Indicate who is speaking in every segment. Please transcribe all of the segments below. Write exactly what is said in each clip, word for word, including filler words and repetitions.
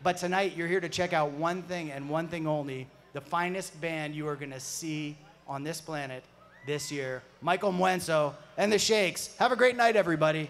Speaker 1: But tonight, you're here to check out one thing and one thing only, the finest band you are going to see on this planet this year, Michael Muenzo and the Shakes. Have a great night, everybody.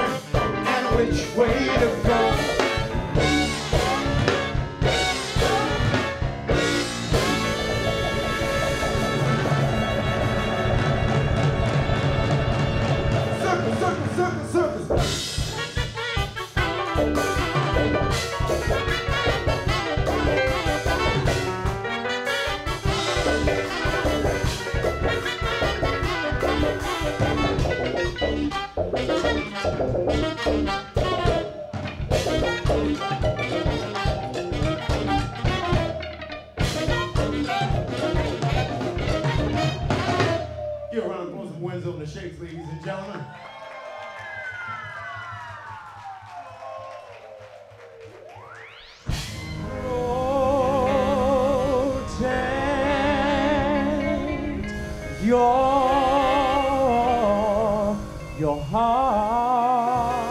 Speaker 2: Which way to go? Wenzel and the Shakes, ladies and gentlemen.
Speaker 3: Protect your, your heart.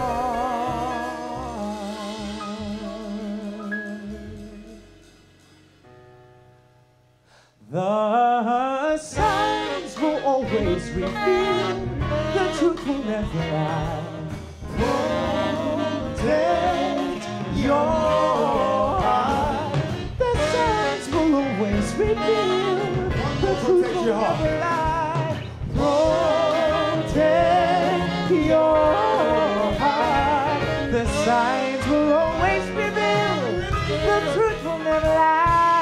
Speaker 3: The signs will always reveal, the truth will never lie. Protect your heart. The signs will always reveal, the truth will never lie. Protect your heart. The signs will always reveal, the truth will never lie.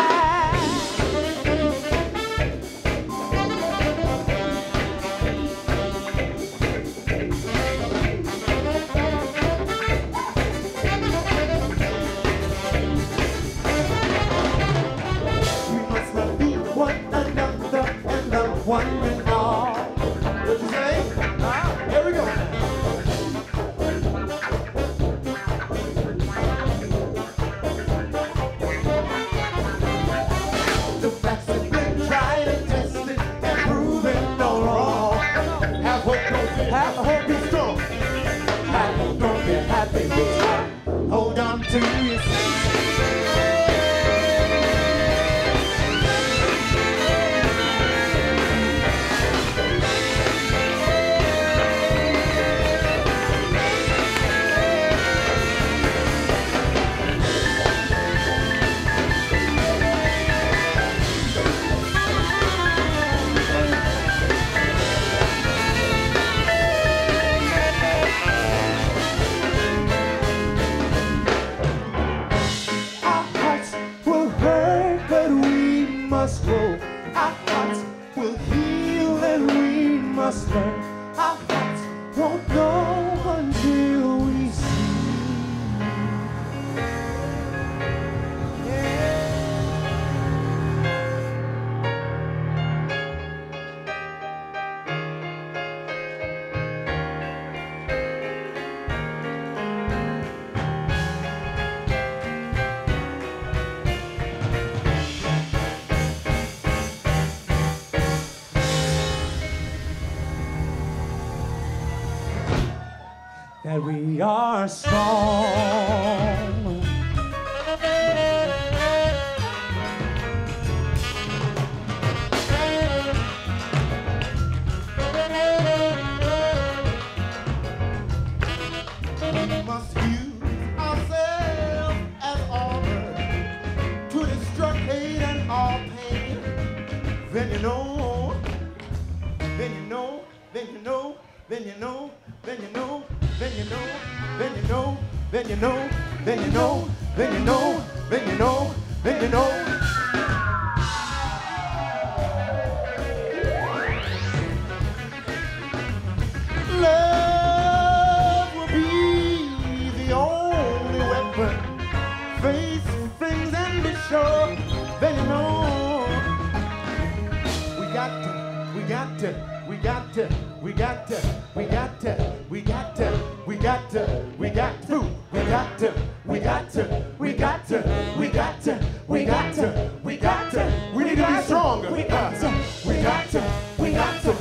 Speaker 3: One and all.
Speaker 2: What'd you say?
Speaker 3: Huh?
Speaker 2: Here we go.
Speaker 3: The facts have been tried and tested and proven no wrong.
Speaker 2: Have hope, don't fear.
Speaker 3: Have hope,
Speaker 2: Be strong.
Speaker 3: have hope, don't be happy. Hold on to your seat. Grow. Our hearts will heal and we must learn. Our hearts won't know until we see. That we are strong.
Speaker 2: We must use ourselves as armor to destruct hate and all pain. Then you know, then you know, then you know, then you know, then you know, then you know, then you know, then you know, then you know, then you know, then you know, then you know. Love will be the only weapon. Face things and be sure. Then you know we got to, we got to, we got to, we got to, we got to, we got to, we got to, we got to, we got to, we got to, we got to, we got to, we got to, we got to, we need to be stronger. We got to, we got to, we got to.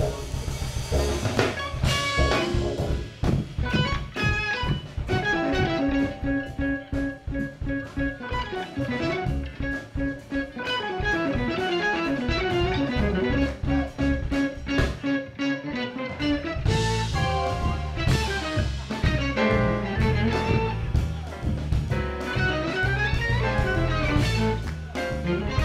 Speaker 3: Mm-hmm.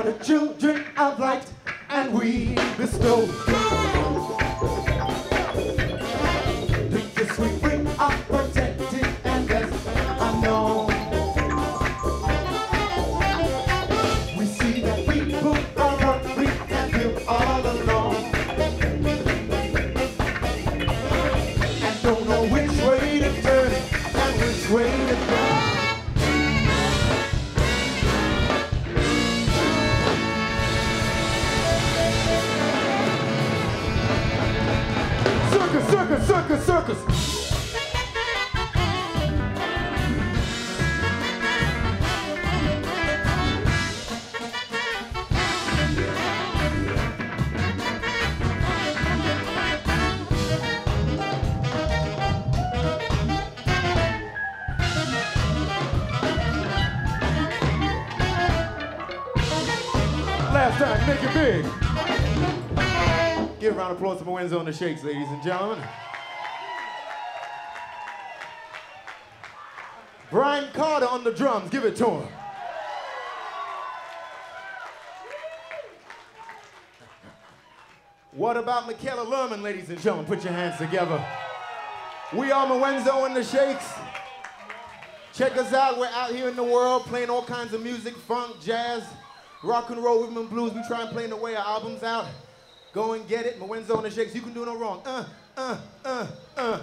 Speaker 2: are the children of light, and we bestow. The gifts we bring are protected and blessed unknown. We see that people are hungry and feel all alone, and don't know which way to turn and which way to go. Circus, circus, circus, circus. Last time, make it big. Give a round of applause to Moenzo and the Shakes, ladies and gentlemen. Brian Carter on the drums, give it to him. What about Michaela Lerman, ladies and gentlemen? Put your hands together. We are Moenzo and the Shakes. Check us out, we're out here in the world playing all kinds of music, funk, jazz, rock and roll, rhythm and blues. We try and play the way our albums out. Go and get it, Moenzo and the Shakes. You can do no wrong. Uh, uh, uh, uh.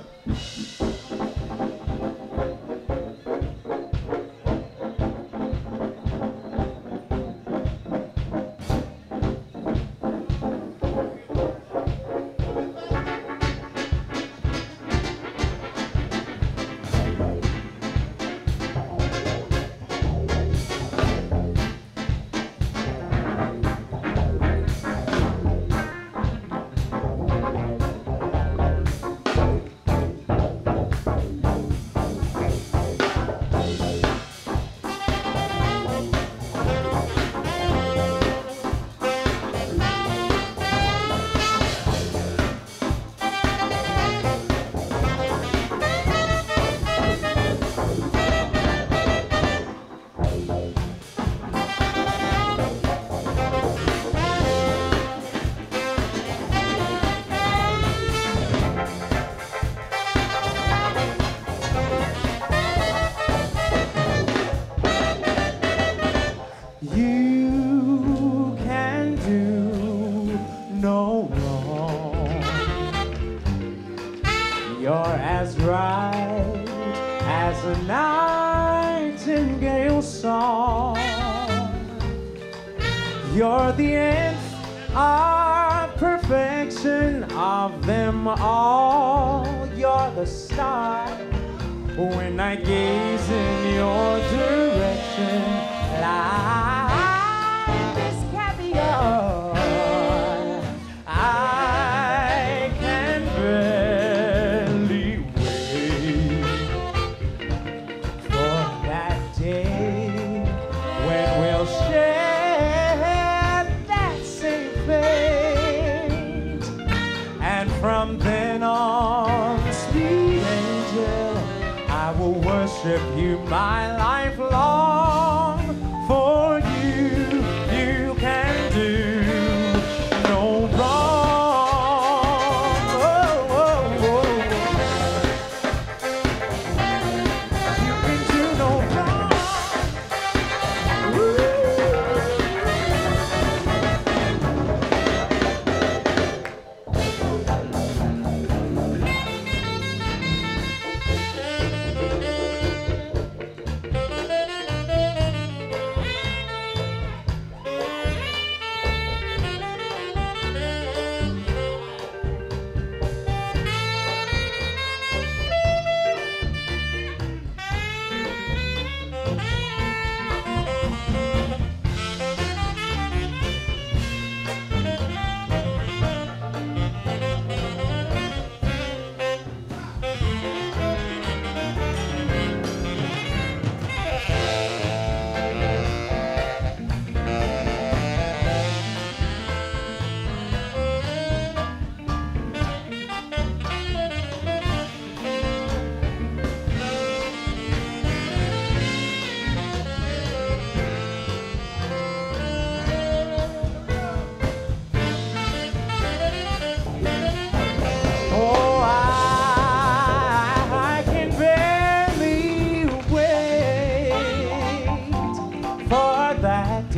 Speaker 2: You can do no wrong. You're as right as a nightingale song. You're the nth of perfection of them all. You're the star when I gaze in your direction. Life is caviar. I can barely wait for that day when we'll share that same fate. And from then on, sweet angel, I will worship you my life long. For you, you can do no wrong. Oh, oh, oh. You can do no wrong.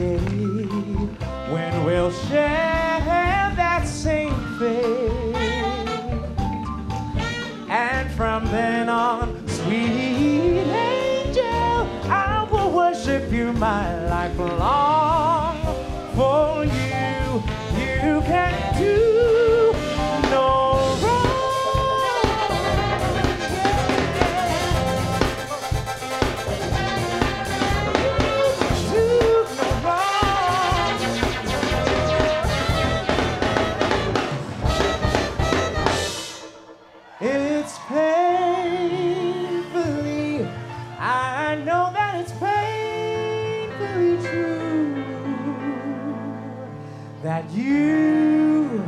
Speaker 3: day when we'll share that same fate. And from then on, sweet angel, I will worship you my life long. For you, you can do no wrong. Do no wrong. It's painfully, I know that it's painfully true that you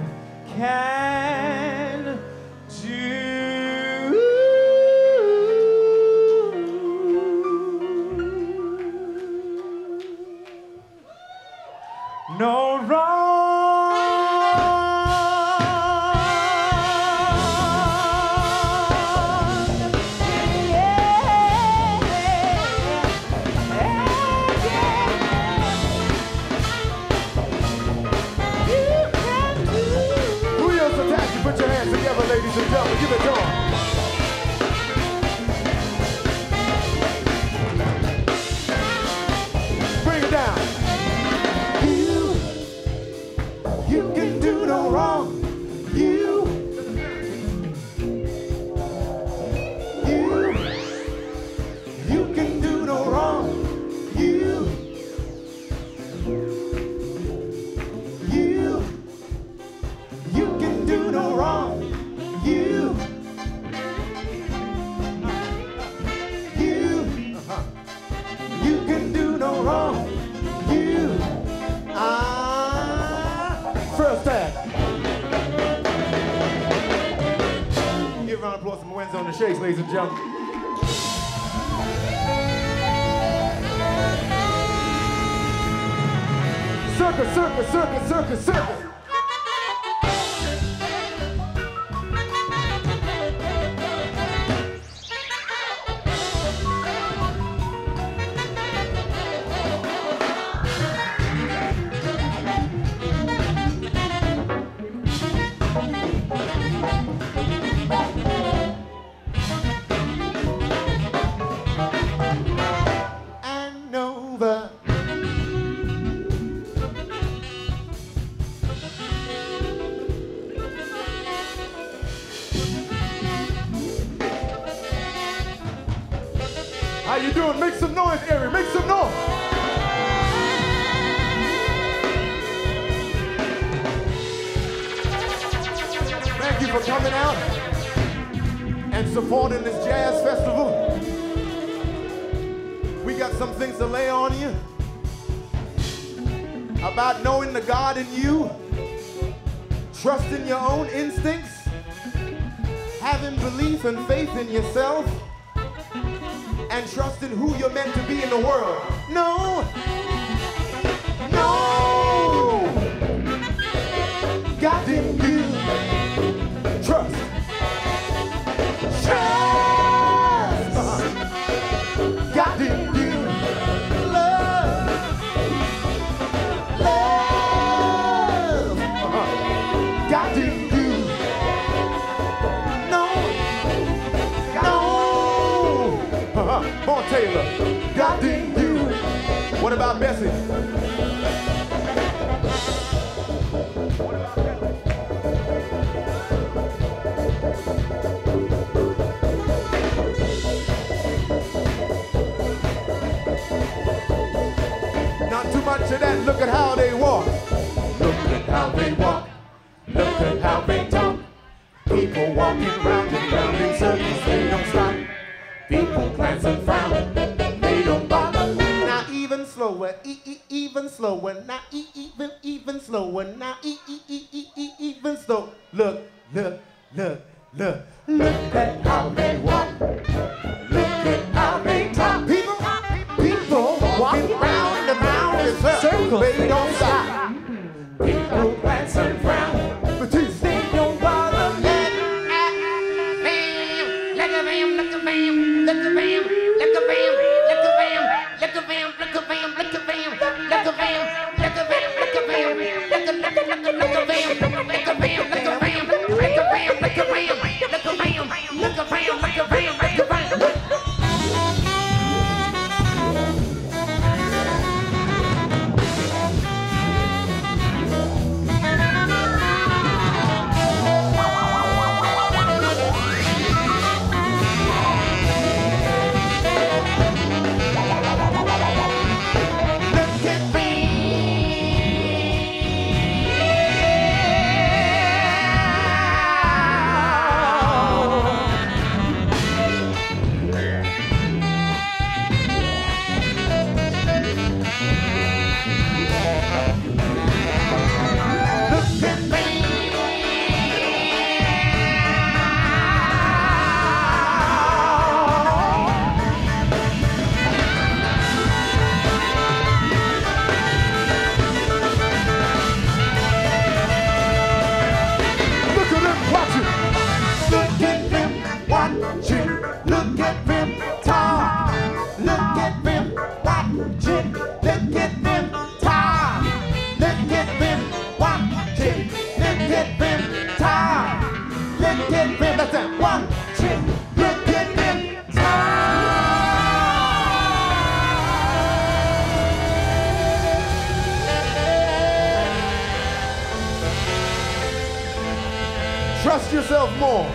Speaker 3: can do no wrong.
Speaker 2: Put your hands together, ladies and gentlemen. Give it to 'em. Bring it down. You, you can do no wrong. You, you, you can do no wrong. You, you. You can do no wrong. You, you, you can do no wrong. You, ah, first time. Give a round of applause for Mwenso and the Shakes, ladies and gentlemen. Circus, circus, circus, circus, circus. How you doing? Make some noise, Ari. Make some noise. Thank you for coming out and supporting this jazz festival. We got some things to lay on you about knowing the God in you, trusting your own instincts, having belief and faith in yourself, and trusting who you're meant to be in the world. No, no, God in you, trust, trust, uh-huh. God in you, love, love, uh-huh. God in you, no, no. Uh-huh. Come on, Taylor. God didn't do. What about Bessie? What about Bessie? Not too much of that. Look at how they walk. Look at how they walk. Look at how they talk. People walking round and round in circles. They don't stop. People glance and frown, they don't bother. Now even slower, e e even slower. Now e even even slower. Now e e e e e even slow. Look, look, look, look. Look at how they walk. Look at how they talk. People, people walking round and round in circles. They don't stop. People glance and frown, but they don't bother. Look at them, look at them. Look at them, look at them, look at them, look at them, look at them, look at them, look at them. Trust yourself more.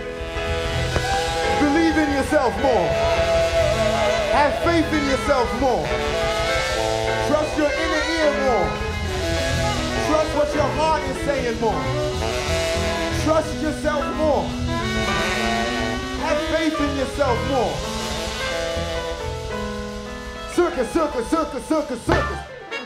Speaker 2: Believe in yourself more. Have faith in yourself more. Trust your inner ear more. Trust what your heart is saying more. Trust yourself more. Have faith in yourself more. Circus, circus, circus, circus, circus.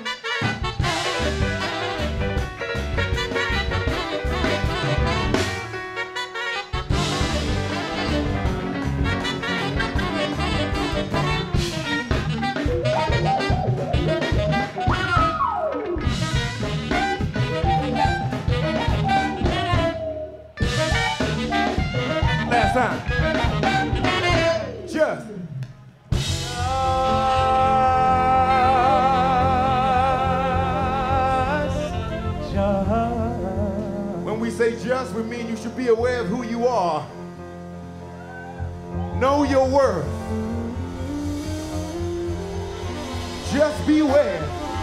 Speaker 2: Last time. Just. When we say just, we mean you should be aware of who you are. Know your worth. Just beware.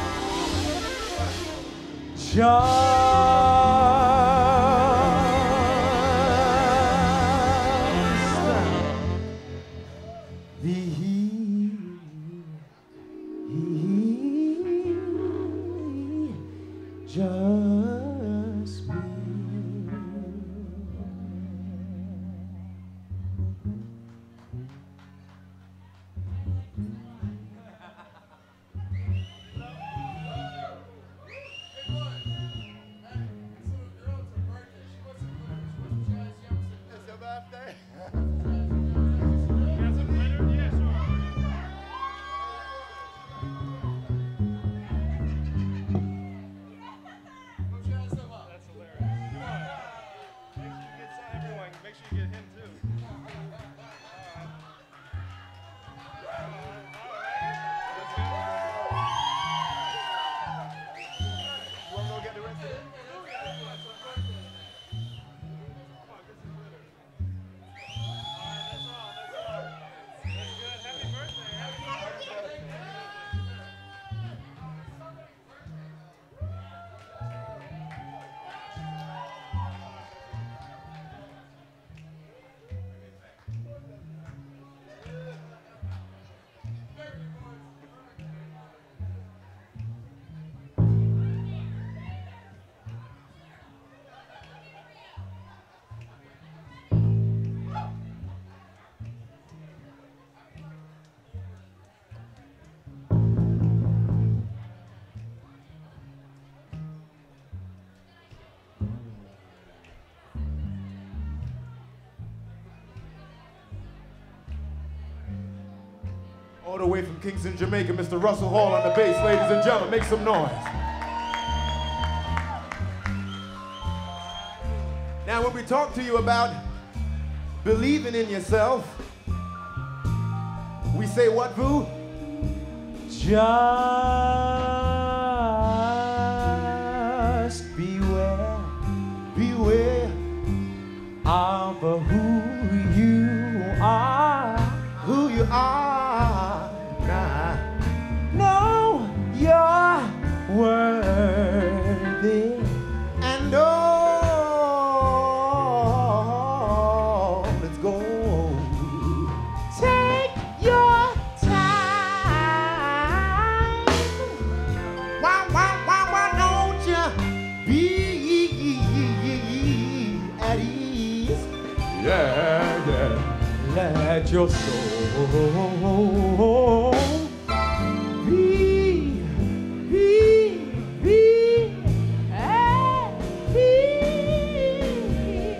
Speaker 3: Just be.
Speaker 2: All the way from Kingston, Jamaica, Mister Russell Hall on the bass. Ladies and gentlemen, make some noise. Now, when we talk to you about believing in yourself, we say what, Vu?
Speaker 3: Just beware,
Speaker 2: Beware
Speaker 3: of who you are.
Speaker 2: who you are. Nah.
Speaker 3: Know you're worthy.
Speaker 2: And oh, let's go.
Speaker 3: Take your time.
Speaker 2: Why, why, why, why don't you be at ease? Yeah, yeah.
Speaker 3: Let your soul be, be, be at peace.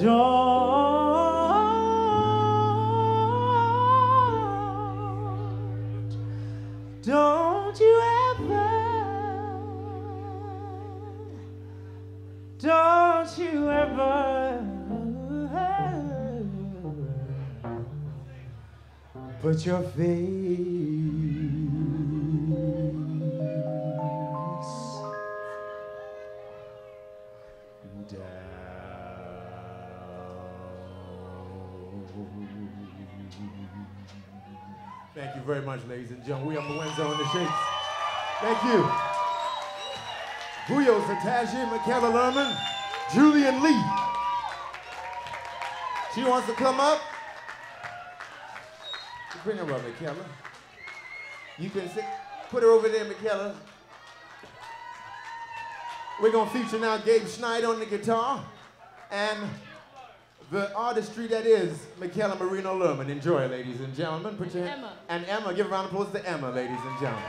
Speaker 3: Don't, don't you ever, don't you ever put your face
Speaker 2: Thank you very much, ladies and gentlemen. We are Mwenso and the Shakes. Thank you. Julio Satashi, Michaela Lerman, Julian Lee. She wants to come up. Bring her up, Michaela. You can sit, put her over there, Michaela. We're gonna feature now Gabe Schneider on the guitar and the artistry that is Michaela Marino Lerman. Enjoy, ladies and gentlemen. Put your hand.
Speaker 4: Emma.
Speaker 2: And Emma, give a round of applause to Emma, ladies and gentlemen.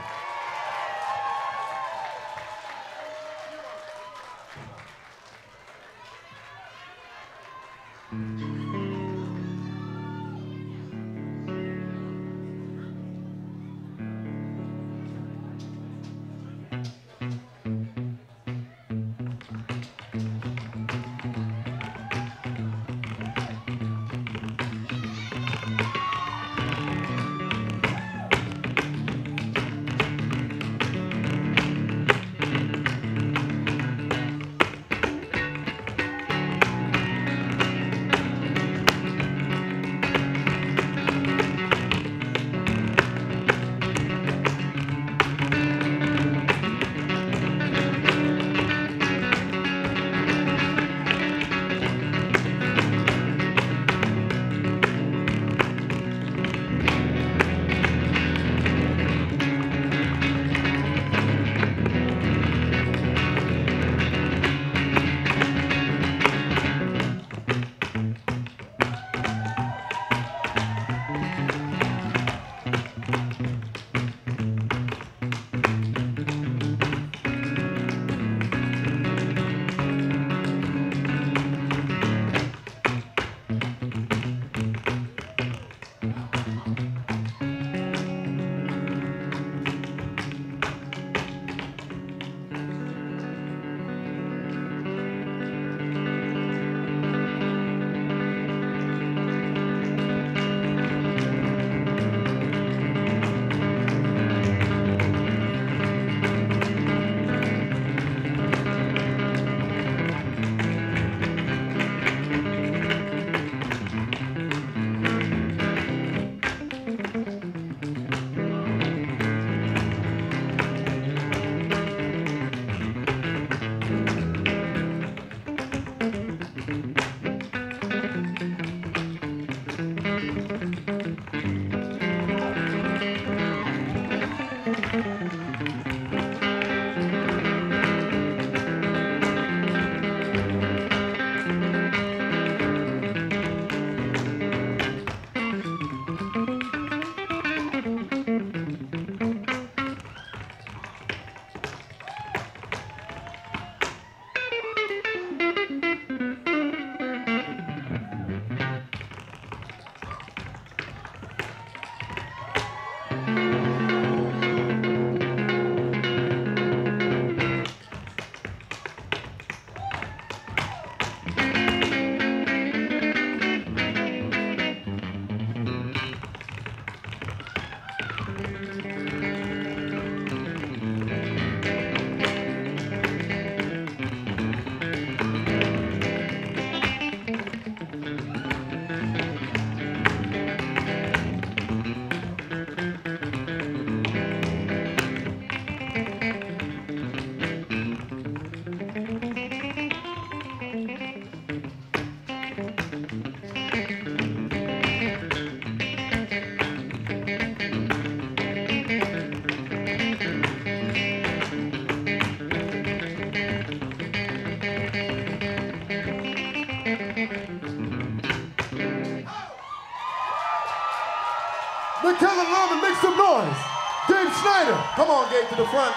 Speaker 2: Michaela Lerman, make some noise. Gabe Schneider, come on, Gabe, to the front.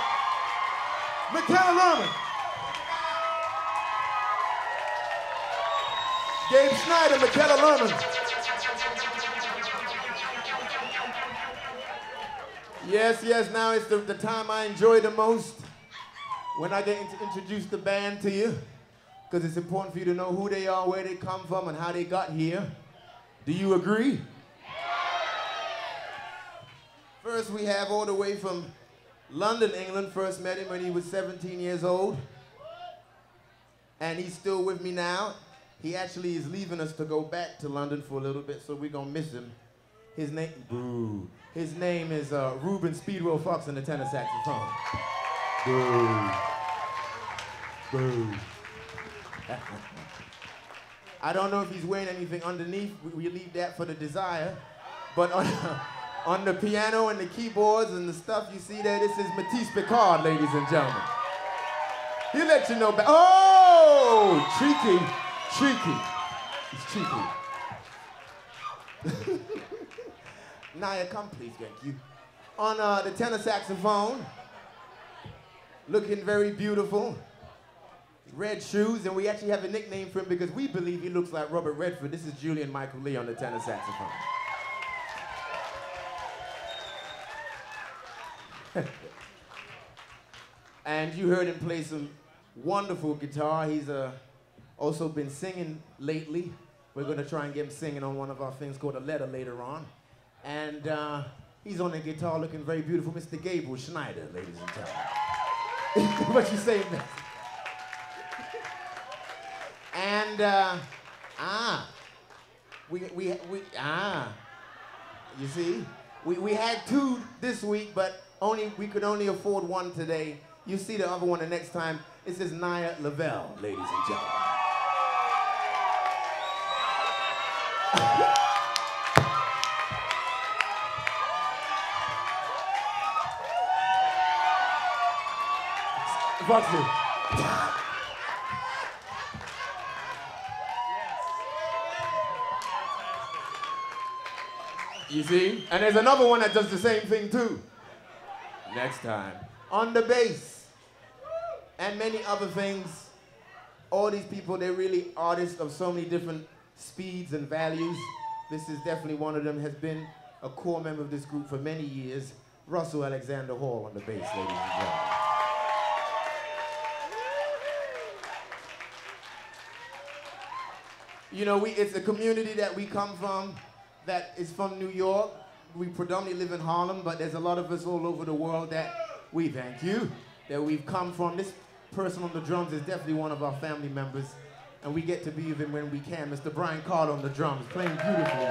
Speaker 2: Michaela Lerman. Gabe Schneider, Michaela Lerman. Yes, yes, now it's the, the time I enjoy the most when I get to introduce the band to you, because it's important for you to know who they are, where they come from, and how they got here. Do you agree? First, we have all the way from London, England. First met him when he was seventeen years old. And he's still with me now. He actually is leaving us to go back to London for a little bit, so we're gonna miss him. His name, boo. His name is uh, Ruben Speedwell Fox on the tenor saxophone. Boo. Boo. I don't know if he's wearing anything underneath. We, we leave that for the desire. But on, on the piano and the keyboards and the stuff you see there, this is Matisse Picard, ladies and gentlemen. He'll let you know. Ba- oh, cheeky, cheeky. He's cheeky. Naya, come please, thank you. On uh, the tenor saxophone, looking very beautiful. Red shoes, and we actually have a nickname for him because we believe he looks like Robert Redford. This is Julian Michael Lee on the tenor saxophone. And you heard him play some wonderful guitar. He's uh, also been singing lately. We're going to try and get him singing on one of our things called A Letter later on. And uh, he's on the guitar looking very beautiful, Mister Gabriel Schneider, ladies and gentlemen. What you say, man? And, uh, ah, we, we, we, ah, you see? We, we had two this week, but only we could only afford one today. You see the other one the next time. This is Naya Lavelle, ladies and gentlemen. Foxy. You see? And there's another one that does the same thing too. Next time. On the bass. And many other things. All these people, they're really artists of so many different speeds and values. This is definitely one of them, has been a core member of this group for many years. Russell Alexander Hall on the bass, ladies and gentlemen. You know, we, it's a community that we come from that is from New York. We predominantly live in Harlem, but there's a lot of us all over the world that we thank you, that we've come from. This person on the drums is definitely one of our family members, and we get to be with him when we can. Mister Brian Carter on the drums, playing beautifully.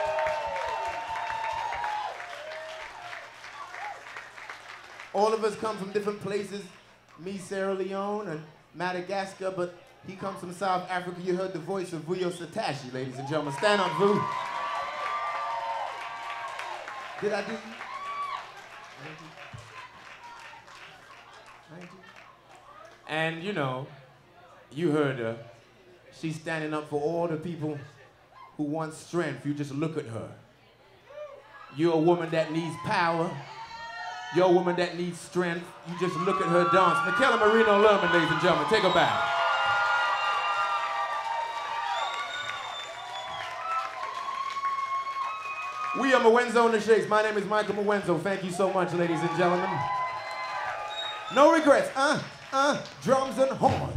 Speaker 2: All of us come from different places. Me, Sierra Leone, and Madagascar, but he comes from South Africa. You heard the voice of Vuyo Satashi, ladies and gentlemen. Stand up, Vu. Did I do you? And you know, you heard her. She's standing up for all the people who want strength. You just look at her. You're a woman that needs power. You're a woman that needs strength. You just look at her dance. Michaela Marino Lerman, ladies and gentlemen. Take her back. We are Mwenzo and the Shakes. My name is Michael Mwenzo. Thank you so much, ladies and gentlemen. No regrets. Uh, uh, drums and horns.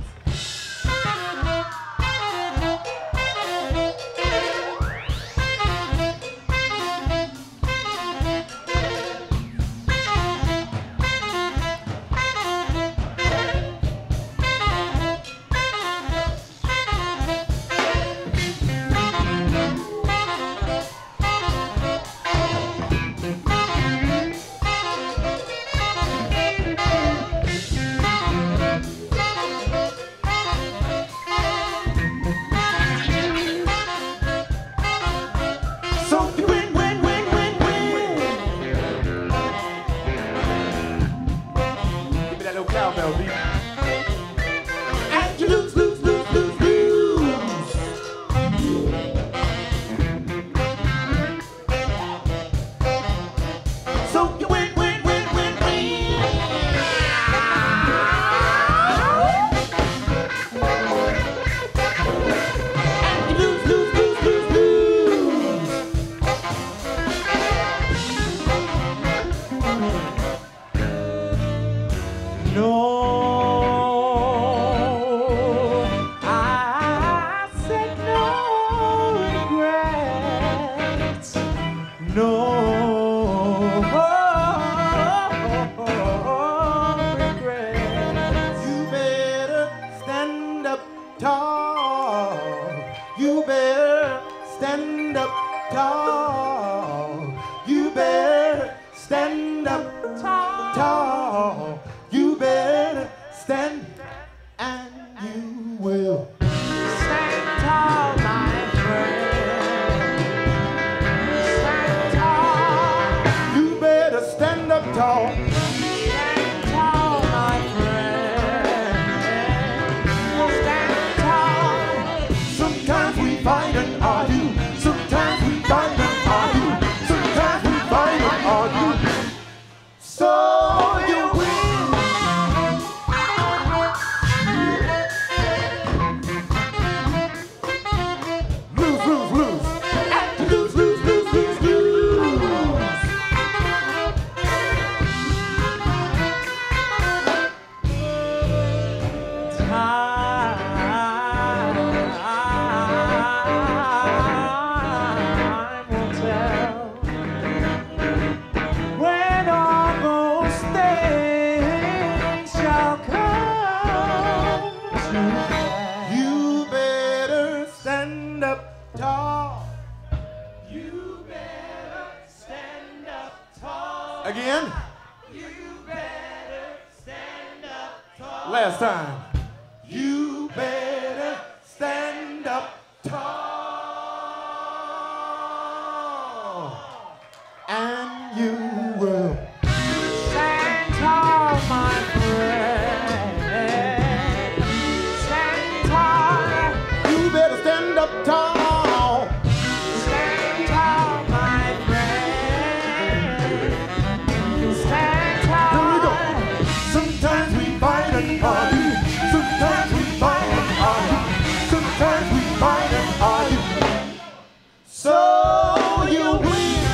Speaker 2: tall. You better stand up tall. You better stand up tall. tall. You better stand and you will stand tall, my friend. Stand tall. You better stand up tall. Stand tall, my friend. Stand tall. Sometimes we fight and argue. Sometimes we fight and argue. Sometimes we fight and argue. So you win. Lose, lose, lose. And lose, lose, lose, lose, lose. Time will tell when all those things shall come to pass. You better stand up tall. You better stand up tall. Again. You better stand up tall. Last time. You better stand up tall. And you will stand tall, my friend. Stand tall. You better stand up tall. Stand tall, my friend. Stand tall. Here we go. Sometimes we fight and argue. Sometimes we fight and argue. Sometimes we fight and argue. So you win.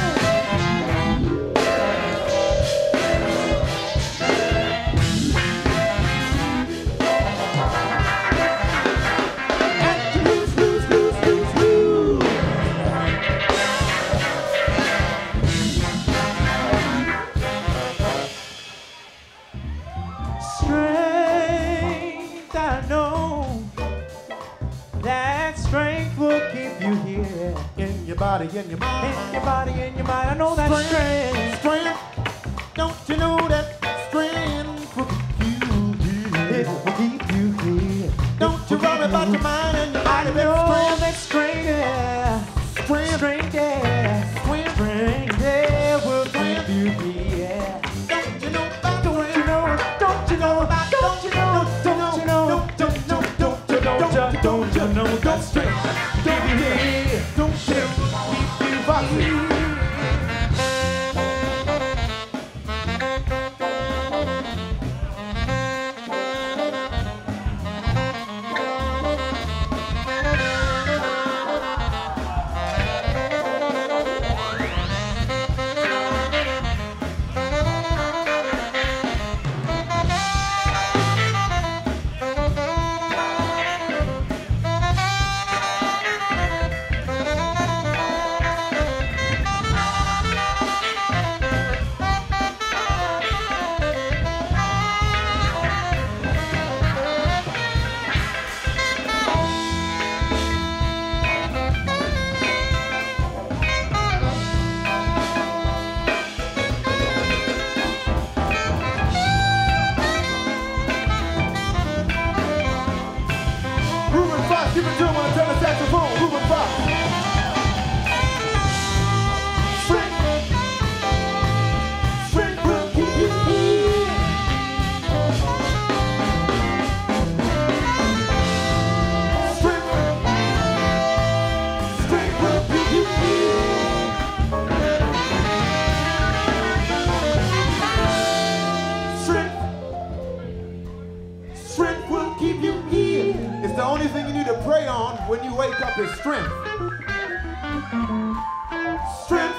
Speaker 2: And you lose, lose, lose, lose, lose. Strength, I know that strength will keep you here. In your body, in your mind. In your body, in your mind. I know that strength. Strength. Don't you know that strength will keep you here? It will keep you here. Don't you worry about your mind and your body. I know that strength, yeah. Strength, strength, yeah. Strength, strength, yeah, will keep you here. Don't you know about the way? Don't you know? Don't you know about? Don't you know? Don't you know? Don't you know? Don't you know? Don't you know? Don't you know that strength? Keep you here. Don't you keep you boxing? Give it to him on the tenor saxophone, Ruben Fox. Strength, strength will keep you here. Strength, strength will keep you here. Strength, strength will keep you here. It's the only thing you need to pray on when you wake up is strength. Strength.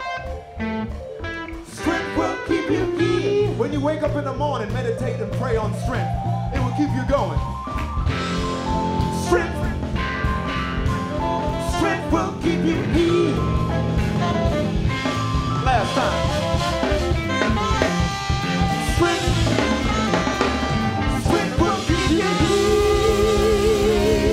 Speaker 2: Strength will keep you here. When you wake up in the morning, meditate and pray on strength. It will keep you going. Strength. Strength will keep you here. Last time. Strength. Strength will keep you here.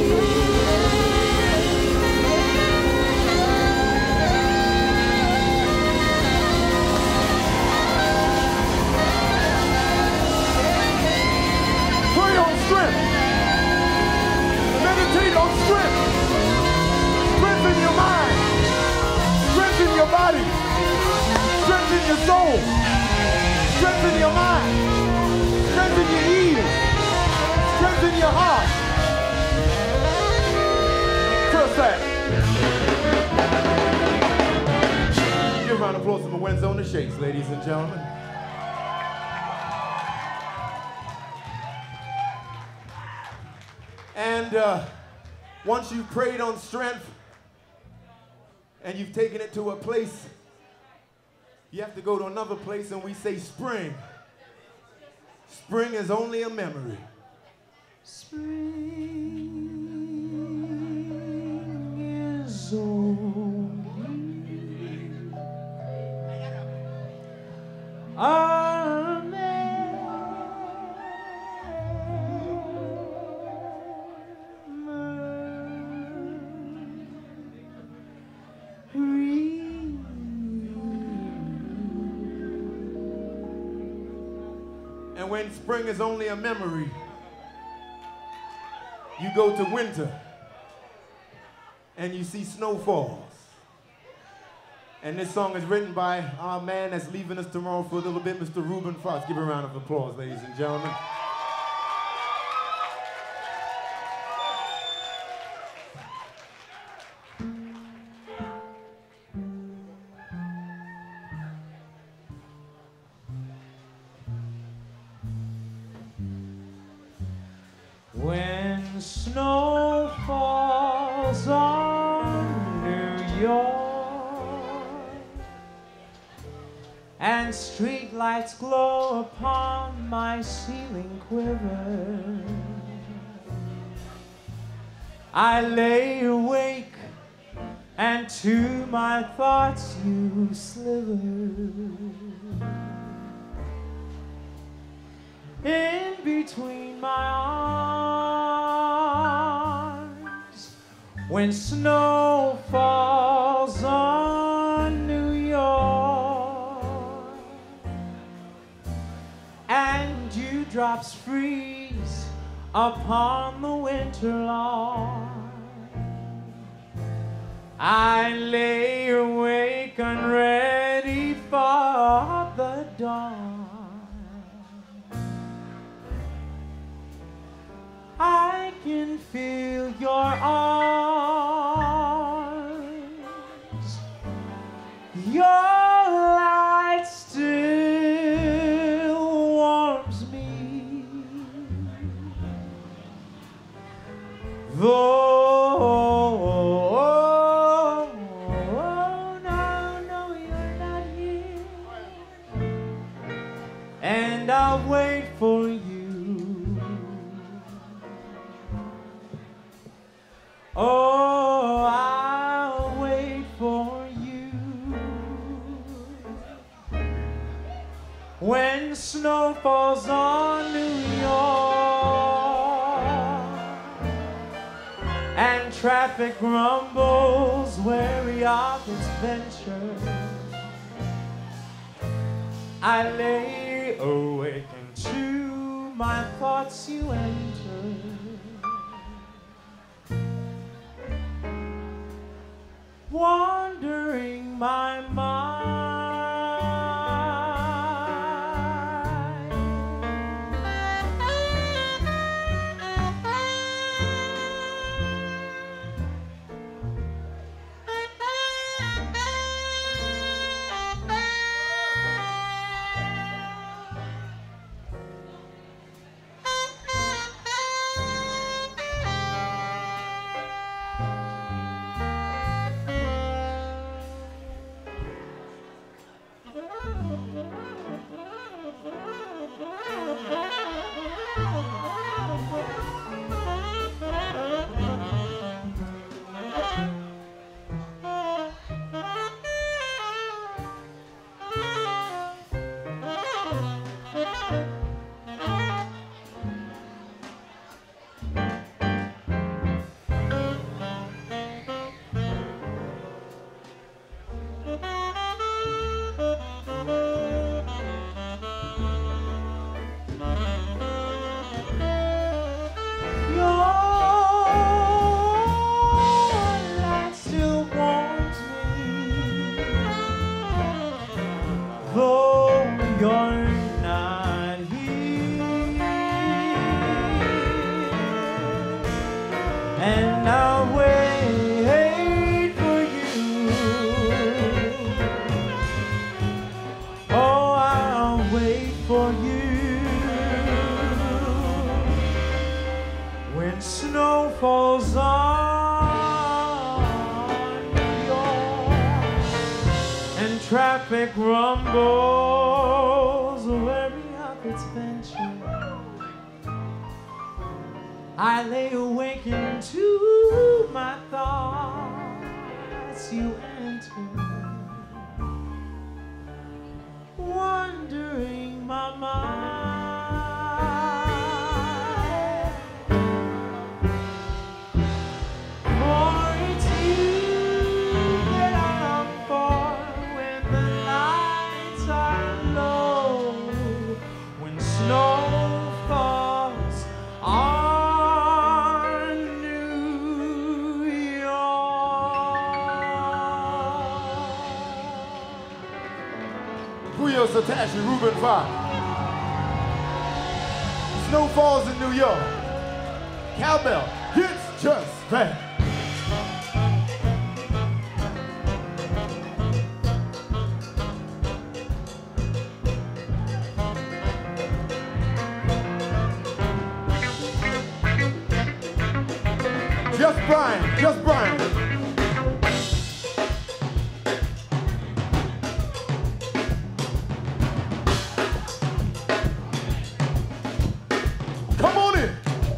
Speaker 2: Strengthen your mind. Strengthen your body. Strengthen your soul. Strengthen your mind. Strengthen your ears. Strengthen your heart. Trust that. Give a round of applause to Mwenso and the Shakes, ladies and gentlemen. And uh, once you've prayed on strength and you've taken it to a place, you have to go to another place, and we say spring. Spring is only a memory.
Speaker 3: Spring is only a
Speaker 2: And when spring is only a memory, you go to winter and you see snowfalls. And this song is written by our man that's leaving us tomorrow for a little bit, Mister Reuben Fox. Give a round of applause, ladies and gentlemen.
Speaker 3: when snow falls on New York and street lights glow upon my ceiling quiver, I lay awake and to my thoughts you sliver. In between my arms, when snow falls on New York and dewdrops freeze upon the winter lawn, I lay awake and ready for the dawn. I can feel your arms, your light still warms me, though oh, no, no, you're not here, and I'll wait for you. Oh, I'll wait for you. When snow falls on New York and traffic grumbles, weary of its venture, I lay awake and to my thoughts you enter. Wandering my mind. and I'll wait for you. Oh, I'll wait for you. When snow falls on New York and traffic rumbles weary up its benches, I lay awake into my thoughts. You enter, wandering my mind. For it's you that I long for when the lights are low, when snow falls on New York.
Speaker 2: Julio Satashi, Ruben Fox. Snow falls in New York. Cowbell, it's just that. Just Brian, just Brian. Come on in.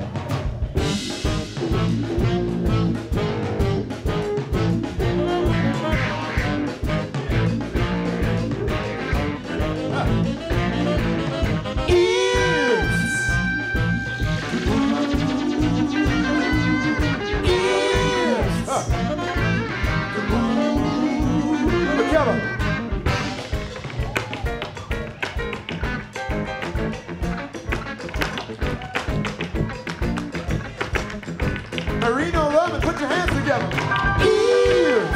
Speaker 2: Marino Robin, put your hands together. Ears.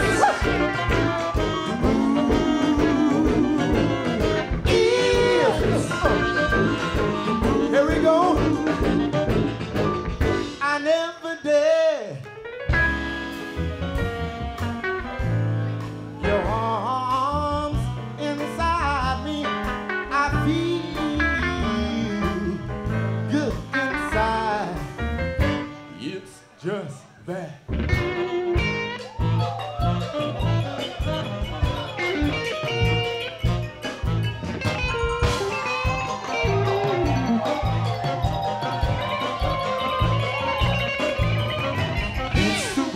Speaker 2: Ears. Here we go. I never did. Your arms inside me, I feel good inside. It's just that. It's the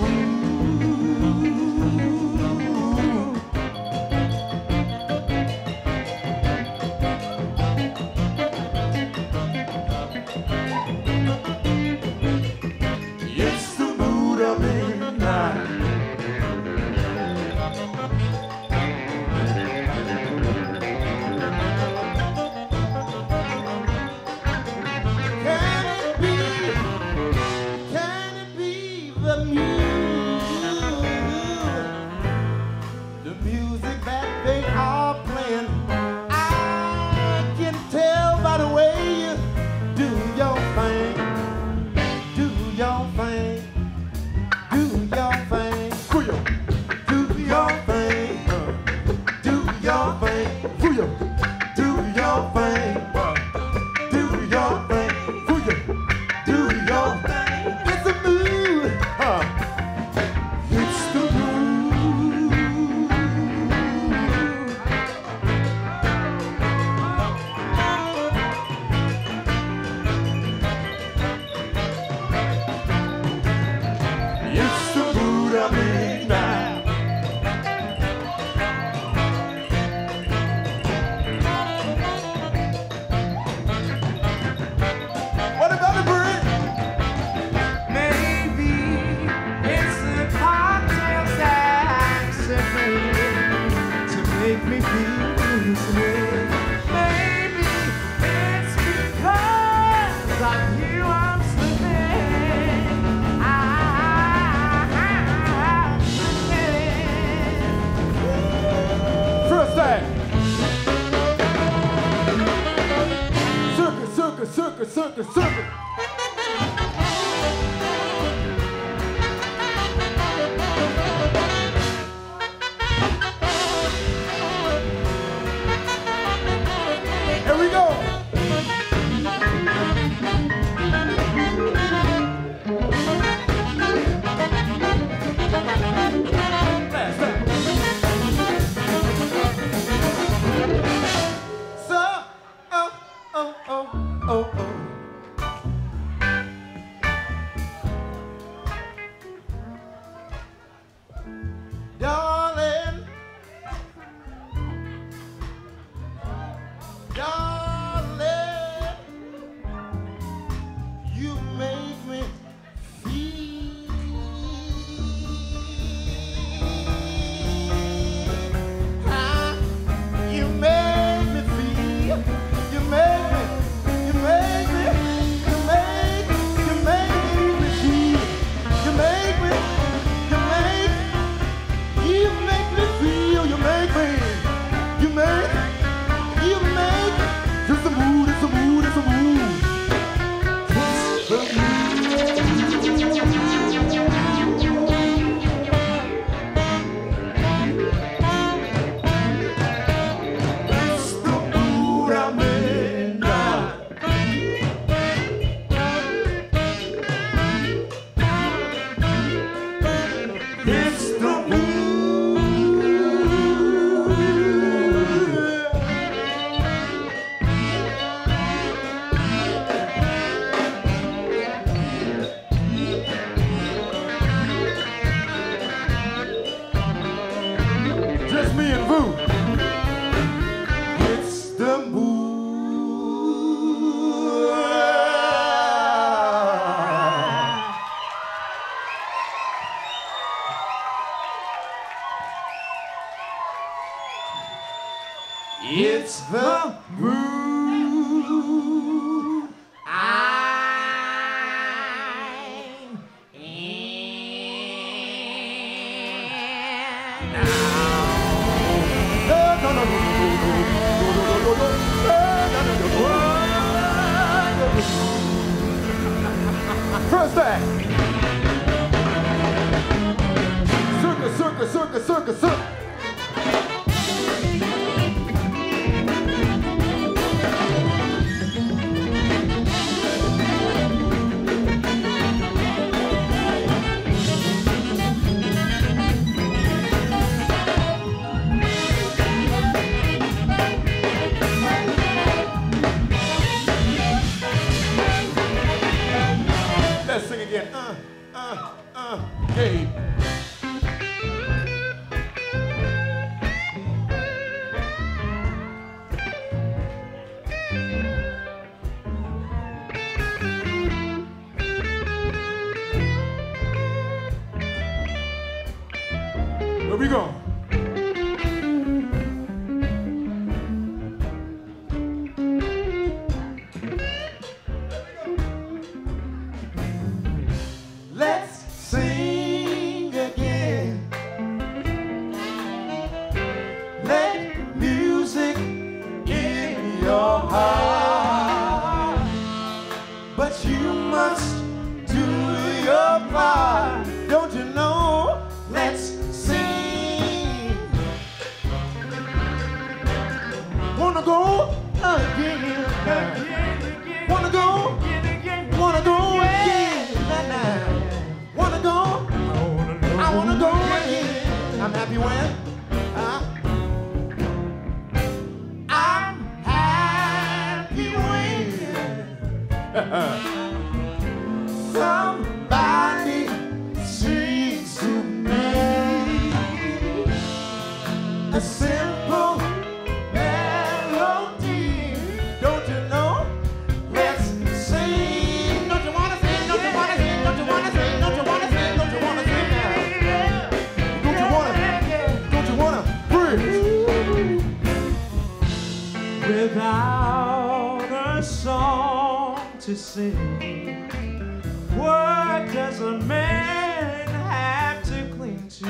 Speaker 2: It's the mood of midnight. Can it be, can it be the music, the music that they are playing? I can tell by the way you do your thing. Do your thing, do your thing, do your thing, do your thing, do your thing, do your thing, do your thing. It's the mood, huh? It's the mood. It's the mood of midnight. What about the bridge?
Speaker 3: Maybe it's the cocktails that I'm sipping to make me feel this way. Maybe it's because of you I'm slipping. I'm slipping.
Speaker 2: First thing. Circus, circus, circus, circus, circus. move. It's the move. It's the move. I'm in now. No, no, no, no, no, no, no, no, no. First act. Circus, circus, circus, circus, circus. Let's sing again. Uh, uh, uh, hey. Where we going? Let's sing again. Let music in your heart, but you must do your part. Don't you know? Let's sing. Wanna go again? Wanna go? Wanna go again? Wanna go? I wanna go again. I'm happy when? Huh? I'm happy when somebody sings to me a simple melody. Don't you know? Let's sing. Don't you wanna sing? Don't you wanna sing? Don't you wanna sing? Don't you wanna sing? Don't you wanna sing now? Don't you wanna? Don't you wanna breathe?
Speaker 3: Without a song to sing, what does a man have to cling to?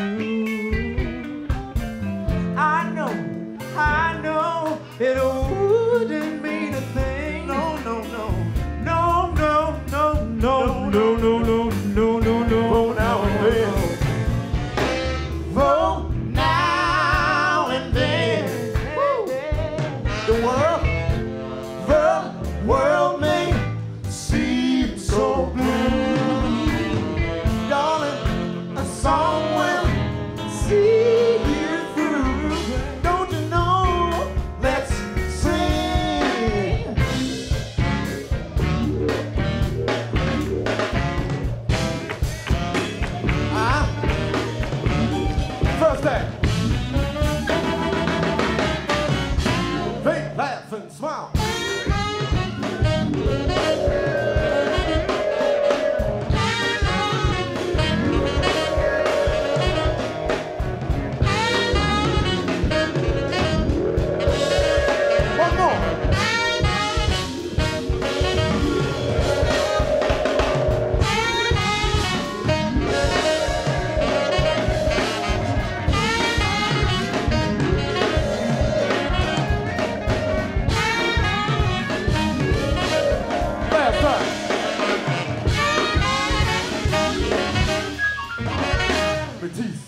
Speaker 3: I know, I know it wouldn't mean a thing. No, no, no, no, no, no, no, no, no, no, no, no, no.
Speaker 2: Vote now and then. Vote now and then. The world, the world may seem so blue. Darling, a song will see you through. Don't you know? Let's sing. Ah, first act. Think, laugh, and smile. One more. Last time. Matisse.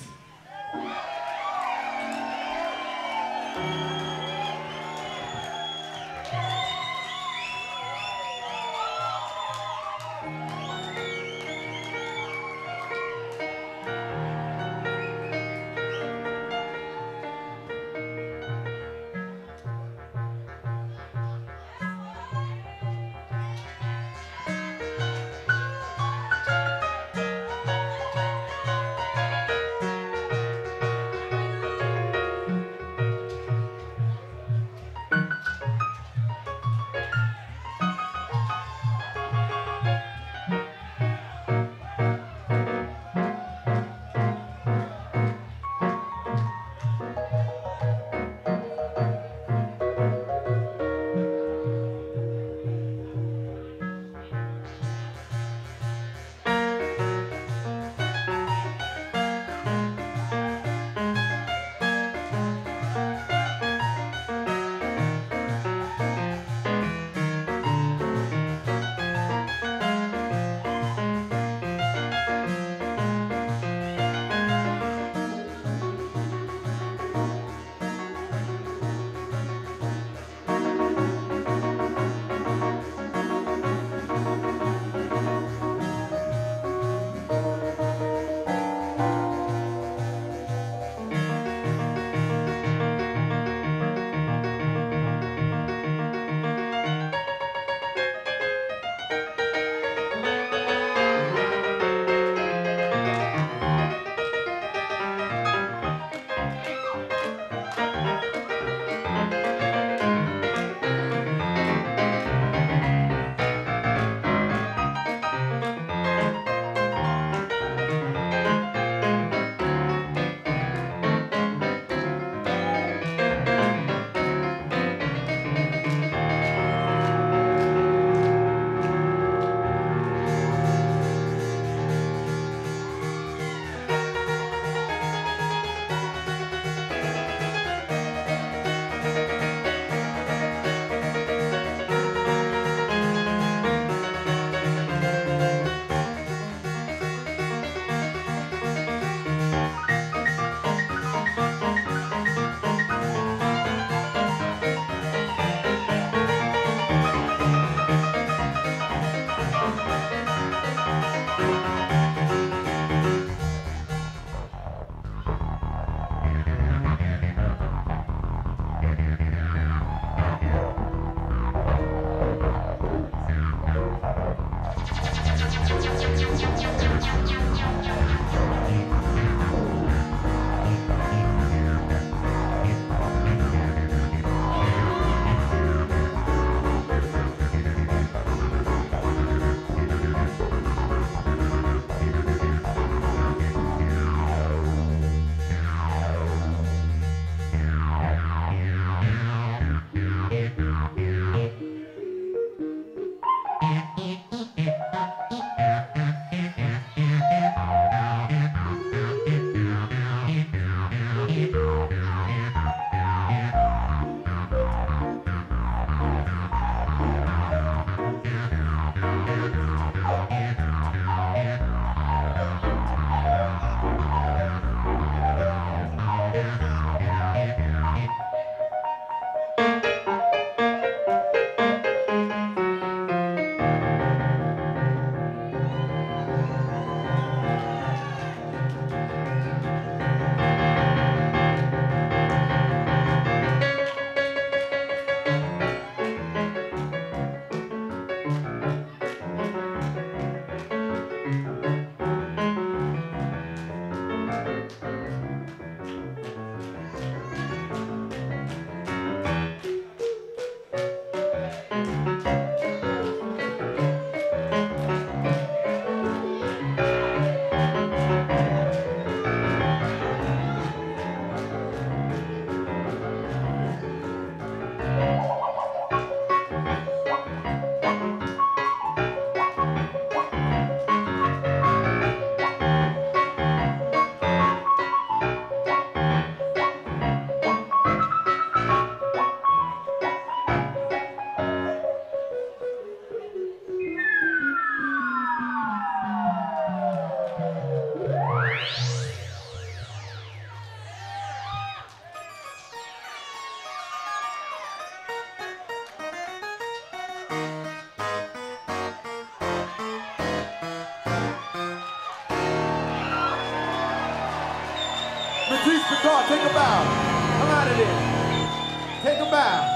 Speaker 2: Matisse Picard, take a bow. Come out of there. Take a bow.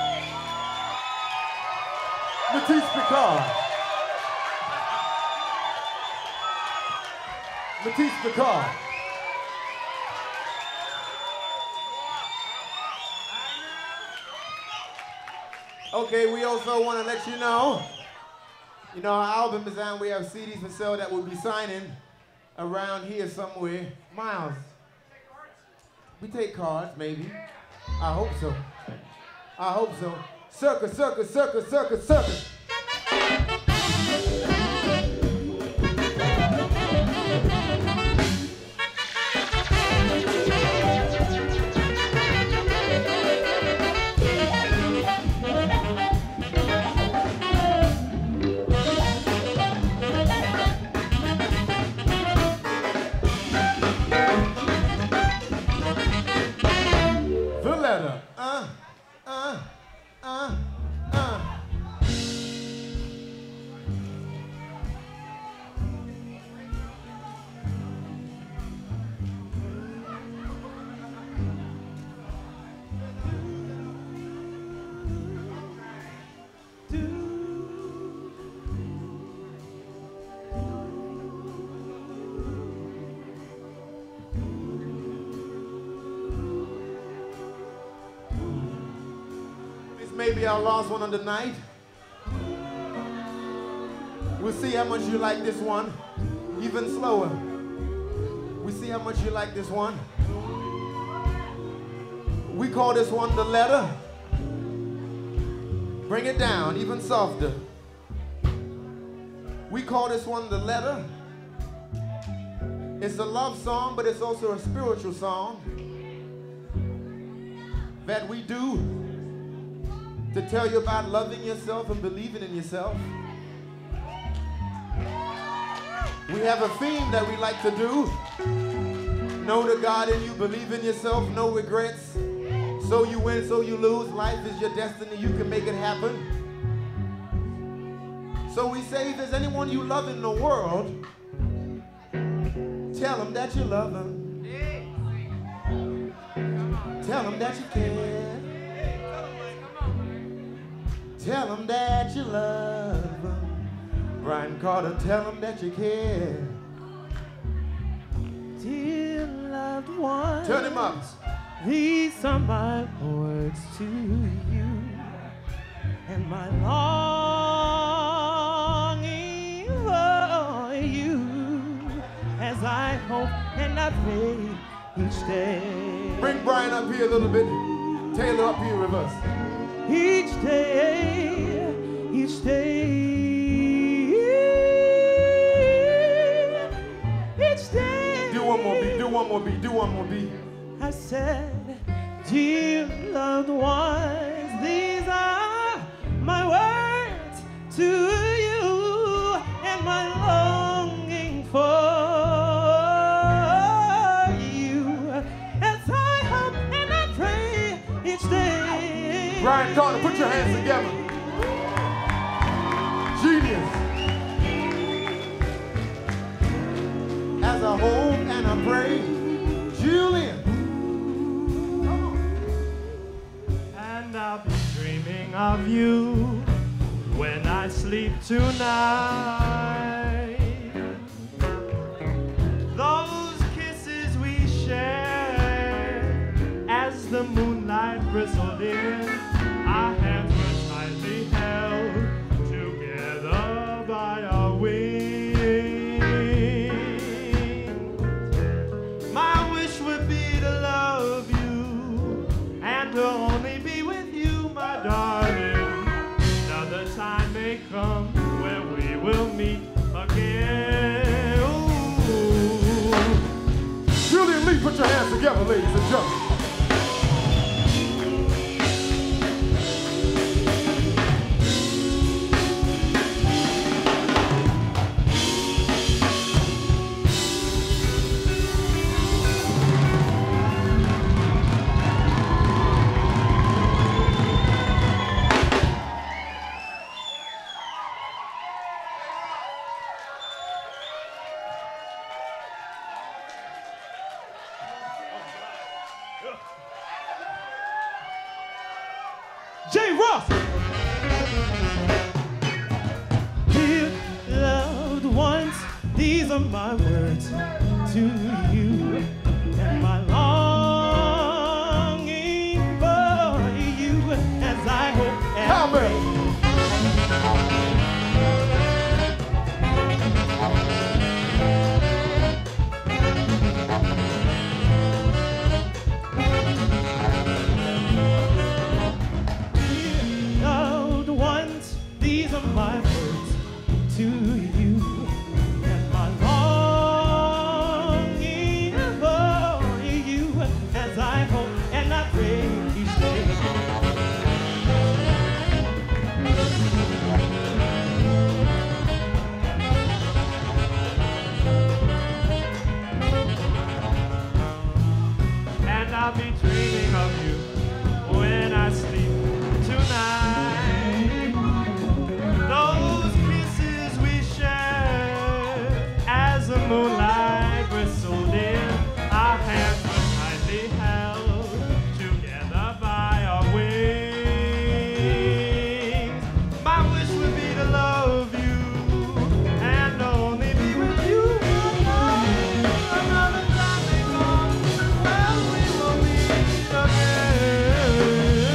Speaker 2: Matisse Picard. Matisse Picard. Okay, we also want to let you know, you know, our album is out. We have C Ds for sale that will be signing around here somewhere. Miles. We take cards, maybe. I hope so. I hope so. Circus, circus, circus, circus, circus. Uh, uh, uh, uh. Maybe our last one of the night. We'll see how much you like this one. Even slower. We'll see how much you like this one. We call this one The Letter. Bring it down, even softer. We call this one The Letter. It's a love song, but it's also a spiritual song that we do to tell you about loving yourself and believing in yourself. We have a theme that we like to do. Know the God in you, believe in yourself, no regrets. So you win, so you lose. Life is your destiny, you can make it happen. So we say, if there's anyone you love in the world, tell them that you love them. Tell them that you care. Tell them that you love them. Brian Carter, tell them that you care.
Speaker 3: Dear loved one,
Speaker 2: Turn him up.
Speaker 3: These are my words to you, and my longing for you, as I hope and I pray each day.
Speaker 2: Bring Brian up here a little bit. Taylor up here with us.
Speaker 3: Each day, each day, each day.
Speaker 2: Do one more beat, do one more beat, do one more beat.
Speaker 3: I said, dear loved ones, these are my words to you, and my longing for you, as I
Speaker 2: Nick Carter, put your hands together. Genius. As I hope and I pray, Julian.
Speaker 3: And I'll be dreaming of you when I sleep tonight. Those kisses we shared as the moonlight bristled in, our hands were tightly held together by our wings. My wish would be to love you and to only be with you, my darling. Another time may come where we will meet again. Ooh.
Speaker 2: Julian Lee, put your hands together, ladies and gentlemen.
Speaker 3: Jay Ross! Dear loved ones, these are my words to you, and my longing for you as I hope and pray. My words to you, and my longing for you as I hope and I pray each day. And I'll be dreaming of you when I sleep tonight. Those kisses we shared as the moonlight bristled in, our hands were tightly held together by our wings. My wish would be to love you and only be with you. Another time may come when we will meet again.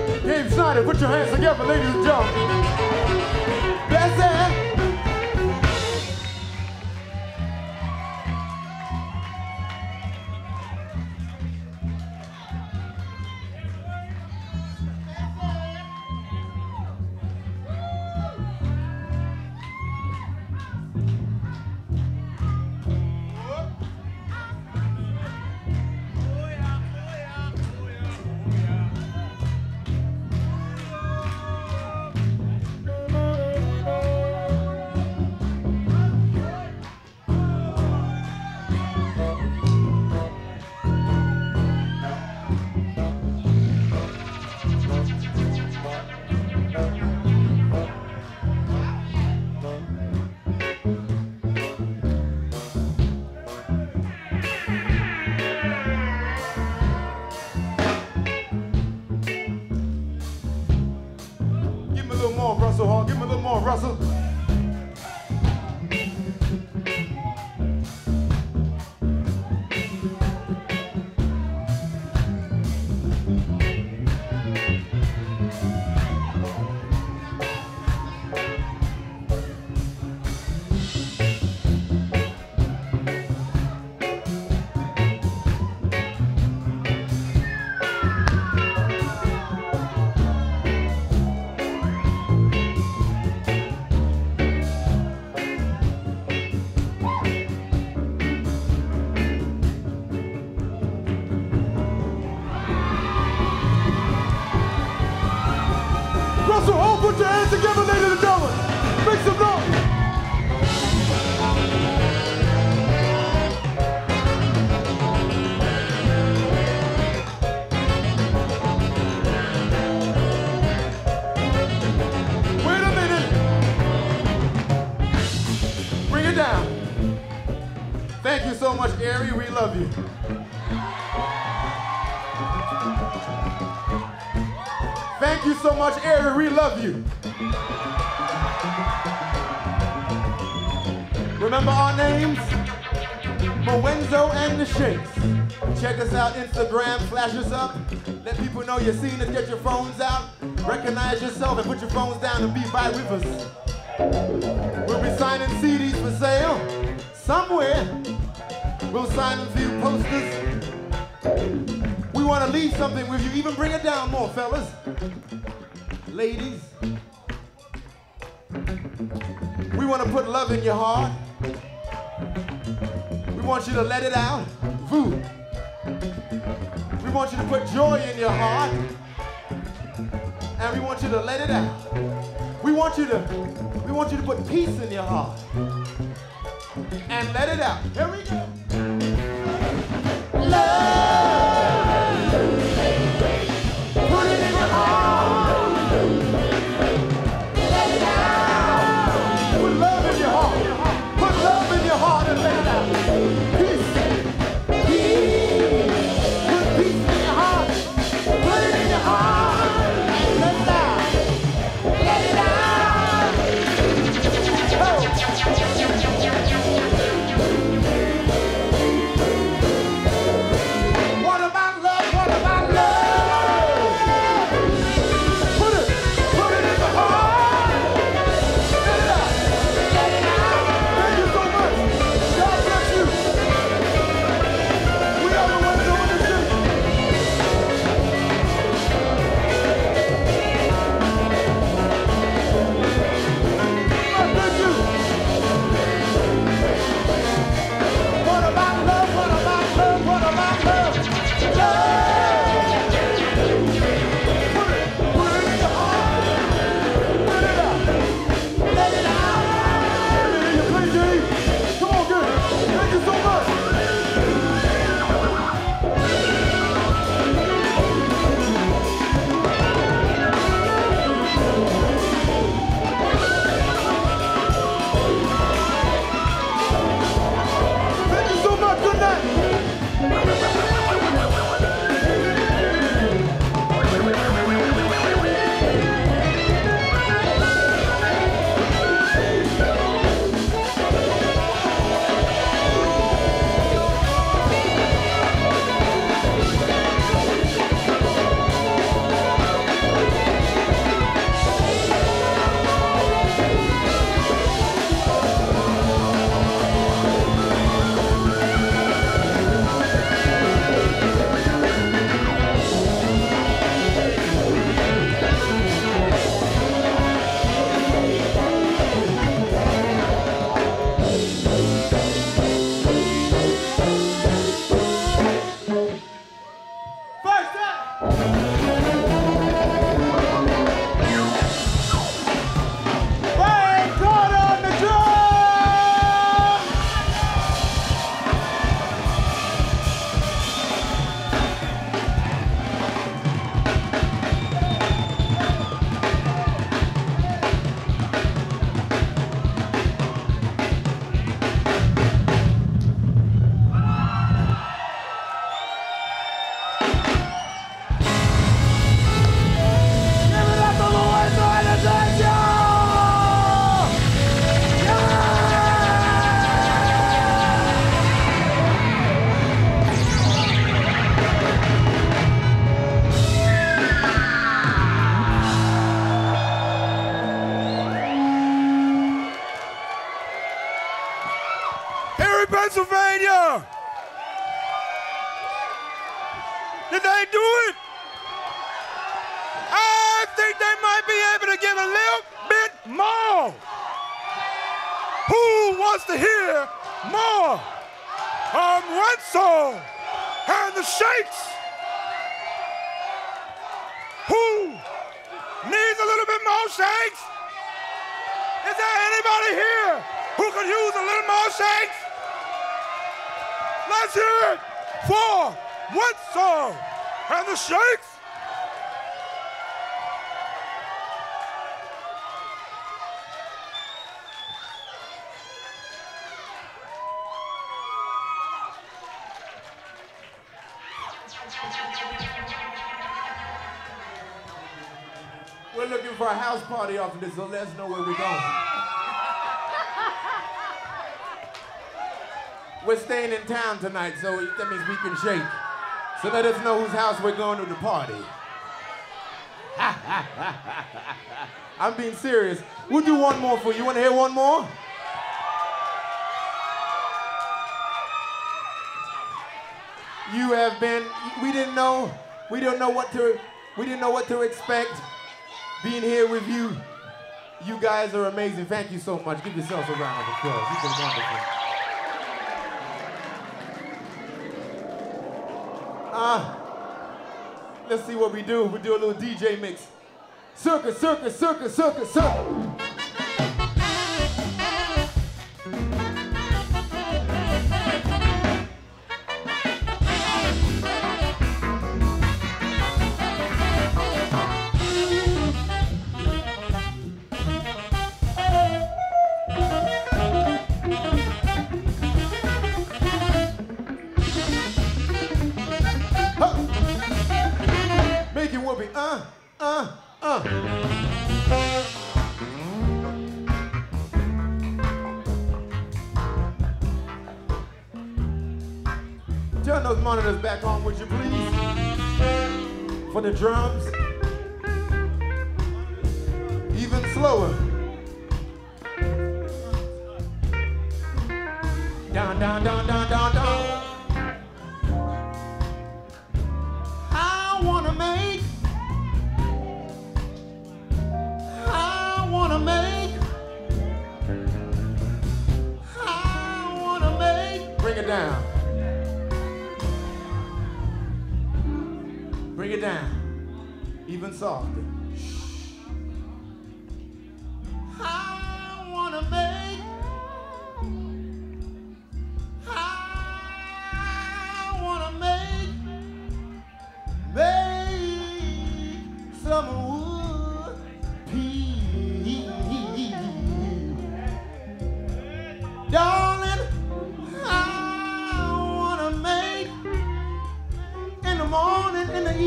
Speaker 2: Put your hands together, ladies and gentlemen. Bessie! Russell. Russell, all put your hands together, ladies and gentlemen. Make some noise. Wait a minute. Bring it down. Thank you so much, Gary. We love you. Thank you so much, Ari. We love you. Remember our names? Moenzo and the Shakes. Check us out, Instagram, flash us up. Let people know you're seeing us, get your phones out. Recognize yourself and put your phones down and be by with us. We'll be signing C Ds for sale. Somewhere, we'll sign a few posters. We want to leave something with you. Even bring it down more, fellas. Ladies, we want to put love in your heart. We want you to let it out. Voo. We want you to put joy in your heart. And we want you to let it out. We want you to, we want you to put peace in your heart. And let it out. Here we go. Love. Put it in your heart. Let it out. Put love in your heart. Put love in your heart and let it out. Peace. Peace. Put peace in your heart. Put it in your heart and let it out. Let it out. Oh.
Speaker 4: Pennsylvania. Did they do it? I think they might be able to give a little bit more. Who wants to hear more from Wenzel and the Shakes? Who needs a little bit more Shakes? Is there anybody here who could use a little more Shakes? Let's hear it for Wenzel and the Shakes.
Speaker 2: We're looking for a house party after this, so let us know where we're going. We're staying in town tonight, so that means we can shake. So let us know whose house we're going to the party. I'm being serious. We'll do one more for you. You want to hear one more? You have been, we didn't know, we didn't know what to, we didn't know what to expect. Being here with you, you guys are amazing. Thank you so much. Give yourselves a round of applause. You've been wonderful. Uh, let's see what we do. We do a little D J mix. Circus, circus, circus, circus, circus. Uh, uh, uh. Turn those monitors back on, would you please? For the drums. Even slower. Down, down, down, down, down, down. I wanna make wanna make, I wanna make. Bring it down. Bring it down. Even softer. I wanna make, I wanna make, make some wood peas. Darling, I wanna make in the morning, in the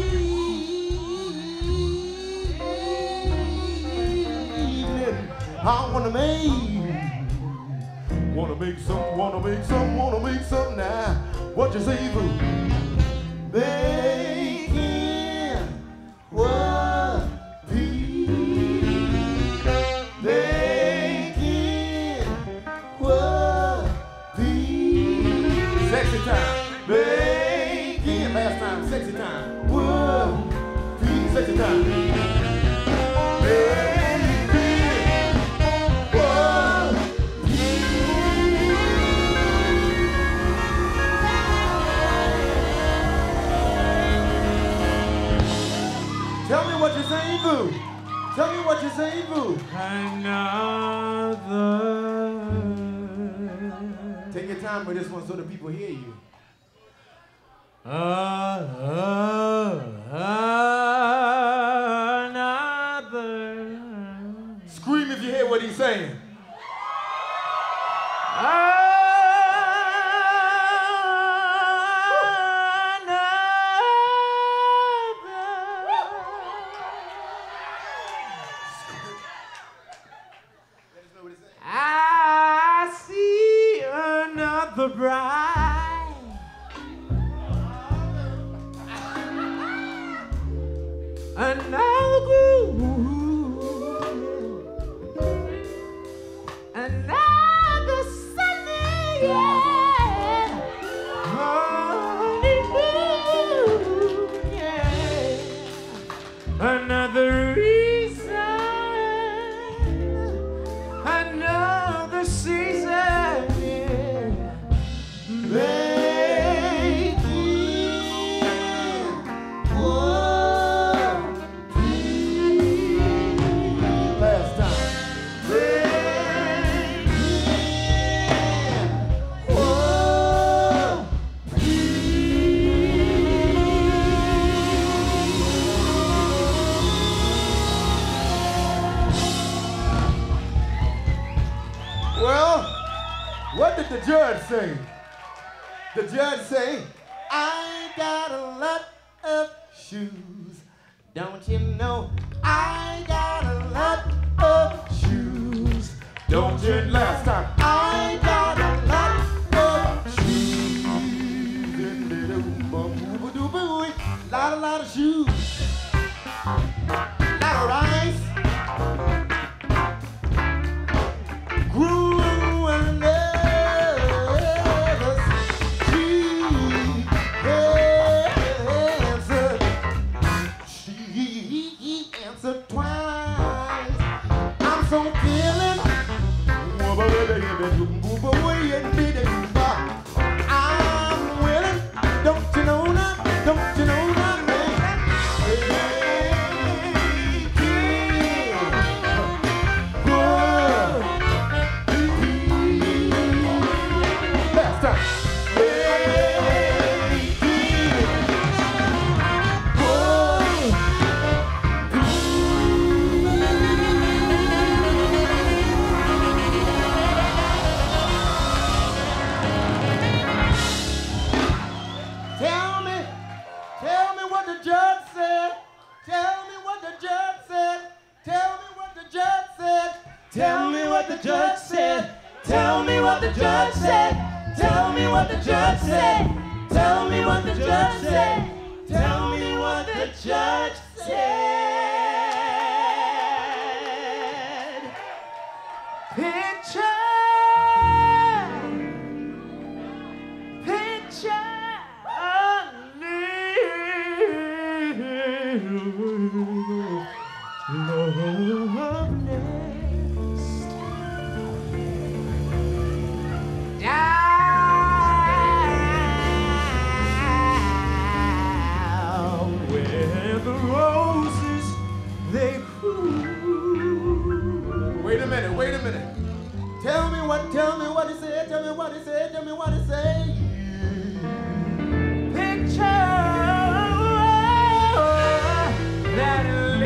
Speaker 2: evening. I wanna make, wanna make some, wanna make some, wanna make some now. What you say, boo? Baking what peas? Baking what peas? Sexy time. Baking. Last time. Sexy time. What peas? Sexy time. Baking. Tell me what you're saying, boo. Tell me what you're saying, boo.
Speaker 3: Another.
Speaker 2: Take your time with this one so the people hear you.
Speaker 3: Uh, uh, another.
Speaker 2: Scream if you hear what he's saying.
Speaker 3: I see another bride, another groove, another Sunday, yeah. Another reason, another season, yeah.
Speaker 2: Baby, whoa, please. Last time. Baby, whoa, well, what did the judge say? The judge say, I got a lot of shoes. Don't you know? I got a lot of shoes. Don't you? Last time. I got a lot of shoes. Lot, a lot of shoes. Lot of rice. Grew and never she answered. She answered twice. I'm so feeling. I'm willing. Don't you know now? Don't you know now? Tell me, tell me what the judge said. Tell me what the judge said. Tell me what the judge said. Tell me what the judge said. Tell me what the judge said. Tell me what the judge said. Tell me what the judge said. Tell me what the judge said.
Speaker 3: Picture, picture a little loveliness down where the roses they grew.
Speaker 2: Wait a minute, wait a minute. Tell me what, tell me what he said, tell me what he said, tell me what he said.
Speaker 3: Picture that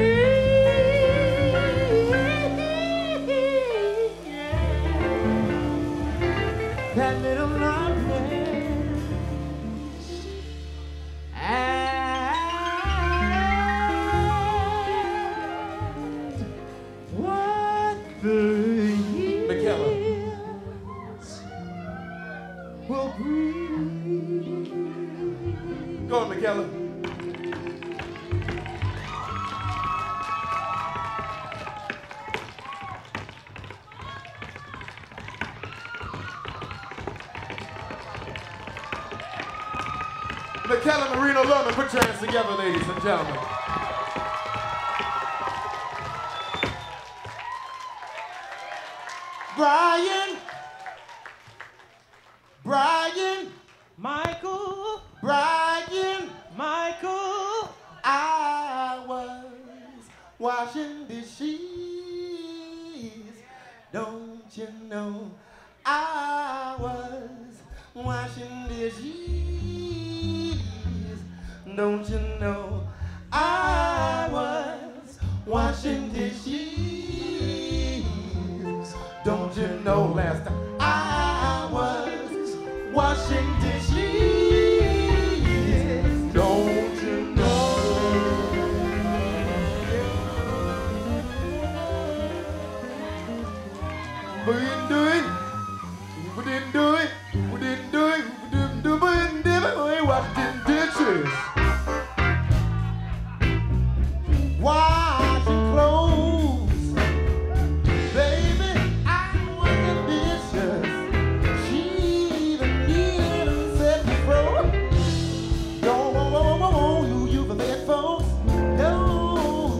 Speaker 3: leaf, that little loveliness, and what the
Speaker 2: McKellar.
Speaker 3: years will bring.
Speaker 2: Go on, McKellar. McKellar Marino Lurman, put your hands together, ladies and gentlemen. Brian, Brian,
Speaker 3: Michael,
Speaker 2: Brian,
Speaker 3: Michael,
Speaker 2: I was washing dishes. Don't you know I was washing dishes? Don't you know I was washing dishes? Don't you know last time I was washing dishes? Don't you know? We didn't do it. We didn't do it. We didn't do it. We didn't do it. We didn't do it. We washing dishes. Washing clothes. Baby, I wasn't dishes. She even needed and said the throat. Don't, whoa, whoa, whoa, whoa, you, you for bad folks. Don't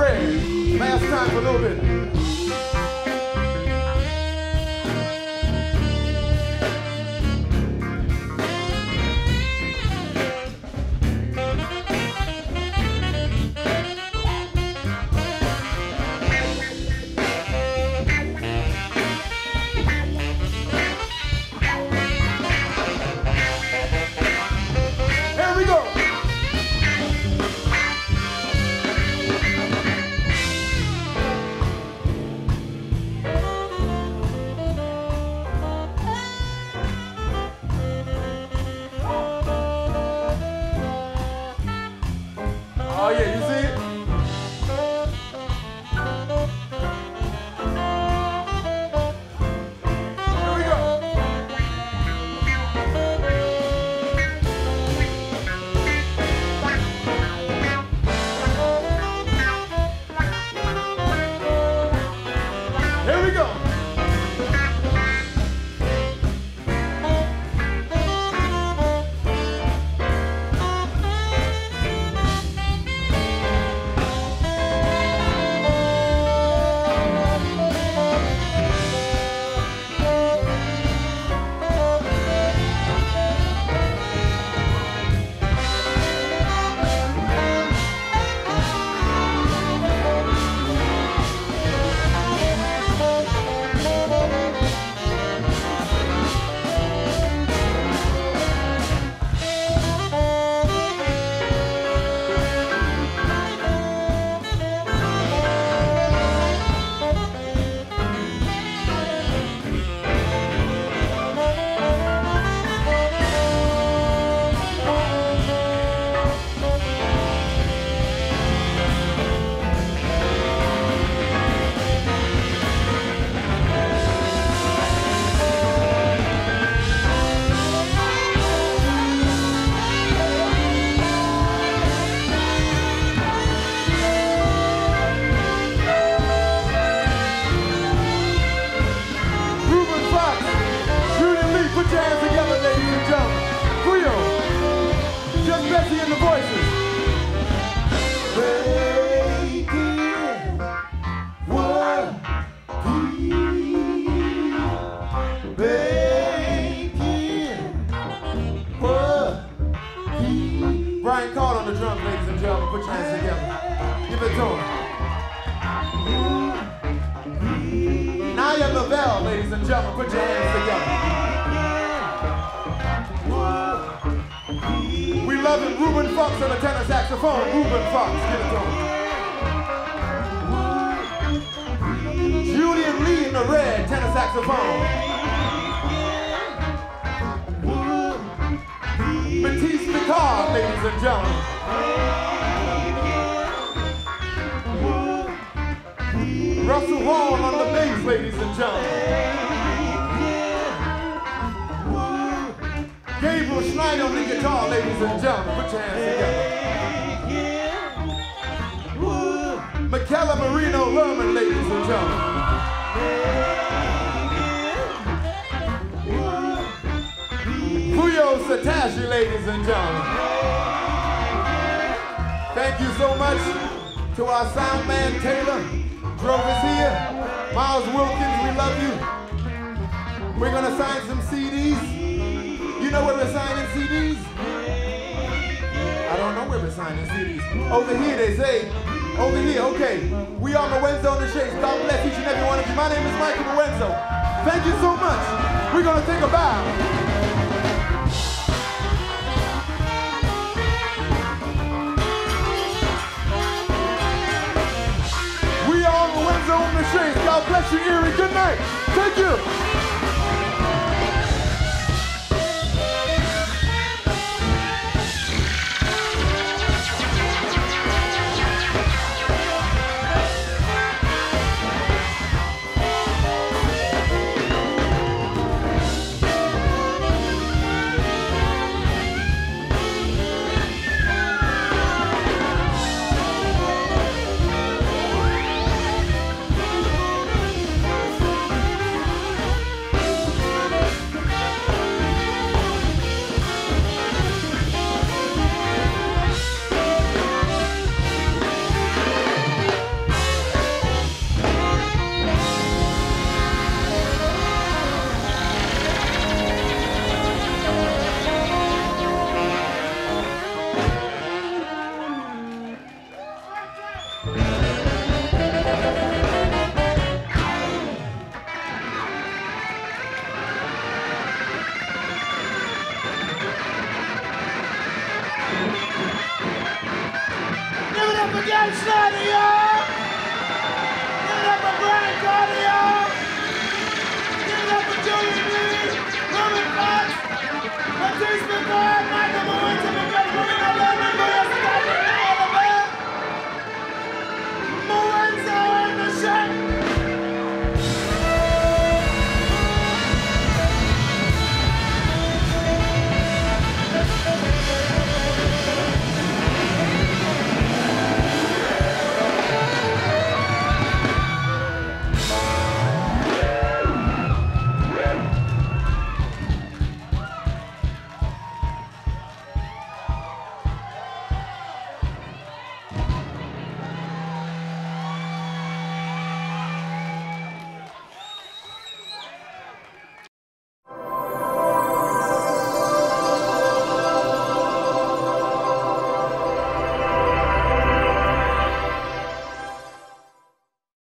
Speaker 2: red. Last time for a little bit. Oh yeah, you see it? Here we go. Here we go. Brian Card on the drums, ladies and gentlemen. Put your hands together. Give it to him. Naya Lavelle, ladies and gentlemen. Put your hands together. We love it. Ruben Fox on the tenor saxophone. Ruben Fox. Give it to him. Julian Lee in the red tenor saxophone. Matisse Picard, ladies and gentlemen. Russell Hall on the bass, ladies and gentlemen. Gabriel Schneider on the guitar, ladies and gentlemen. Put your hands together. Michaela Marino Lerman, ladies and gentlemen. Fuyo Satashi, ladies and gentlemen. Thank you so much to our sound man Taylor. Drove us here. Miles Wilkins, we love you. We're gonna sign some C Ds. You know where we're signing C Ds? I don't know where we're signing C Ds. Over here, they say. Over here, okay. We are Mowenzo and the Shakes. God bless each and every one of you. My name is Michael Mowenzo. Thank you so much. We're gonna take a bow. We are Mowenzo and the Shakes. God bless you, Erie. Good night. Thank you.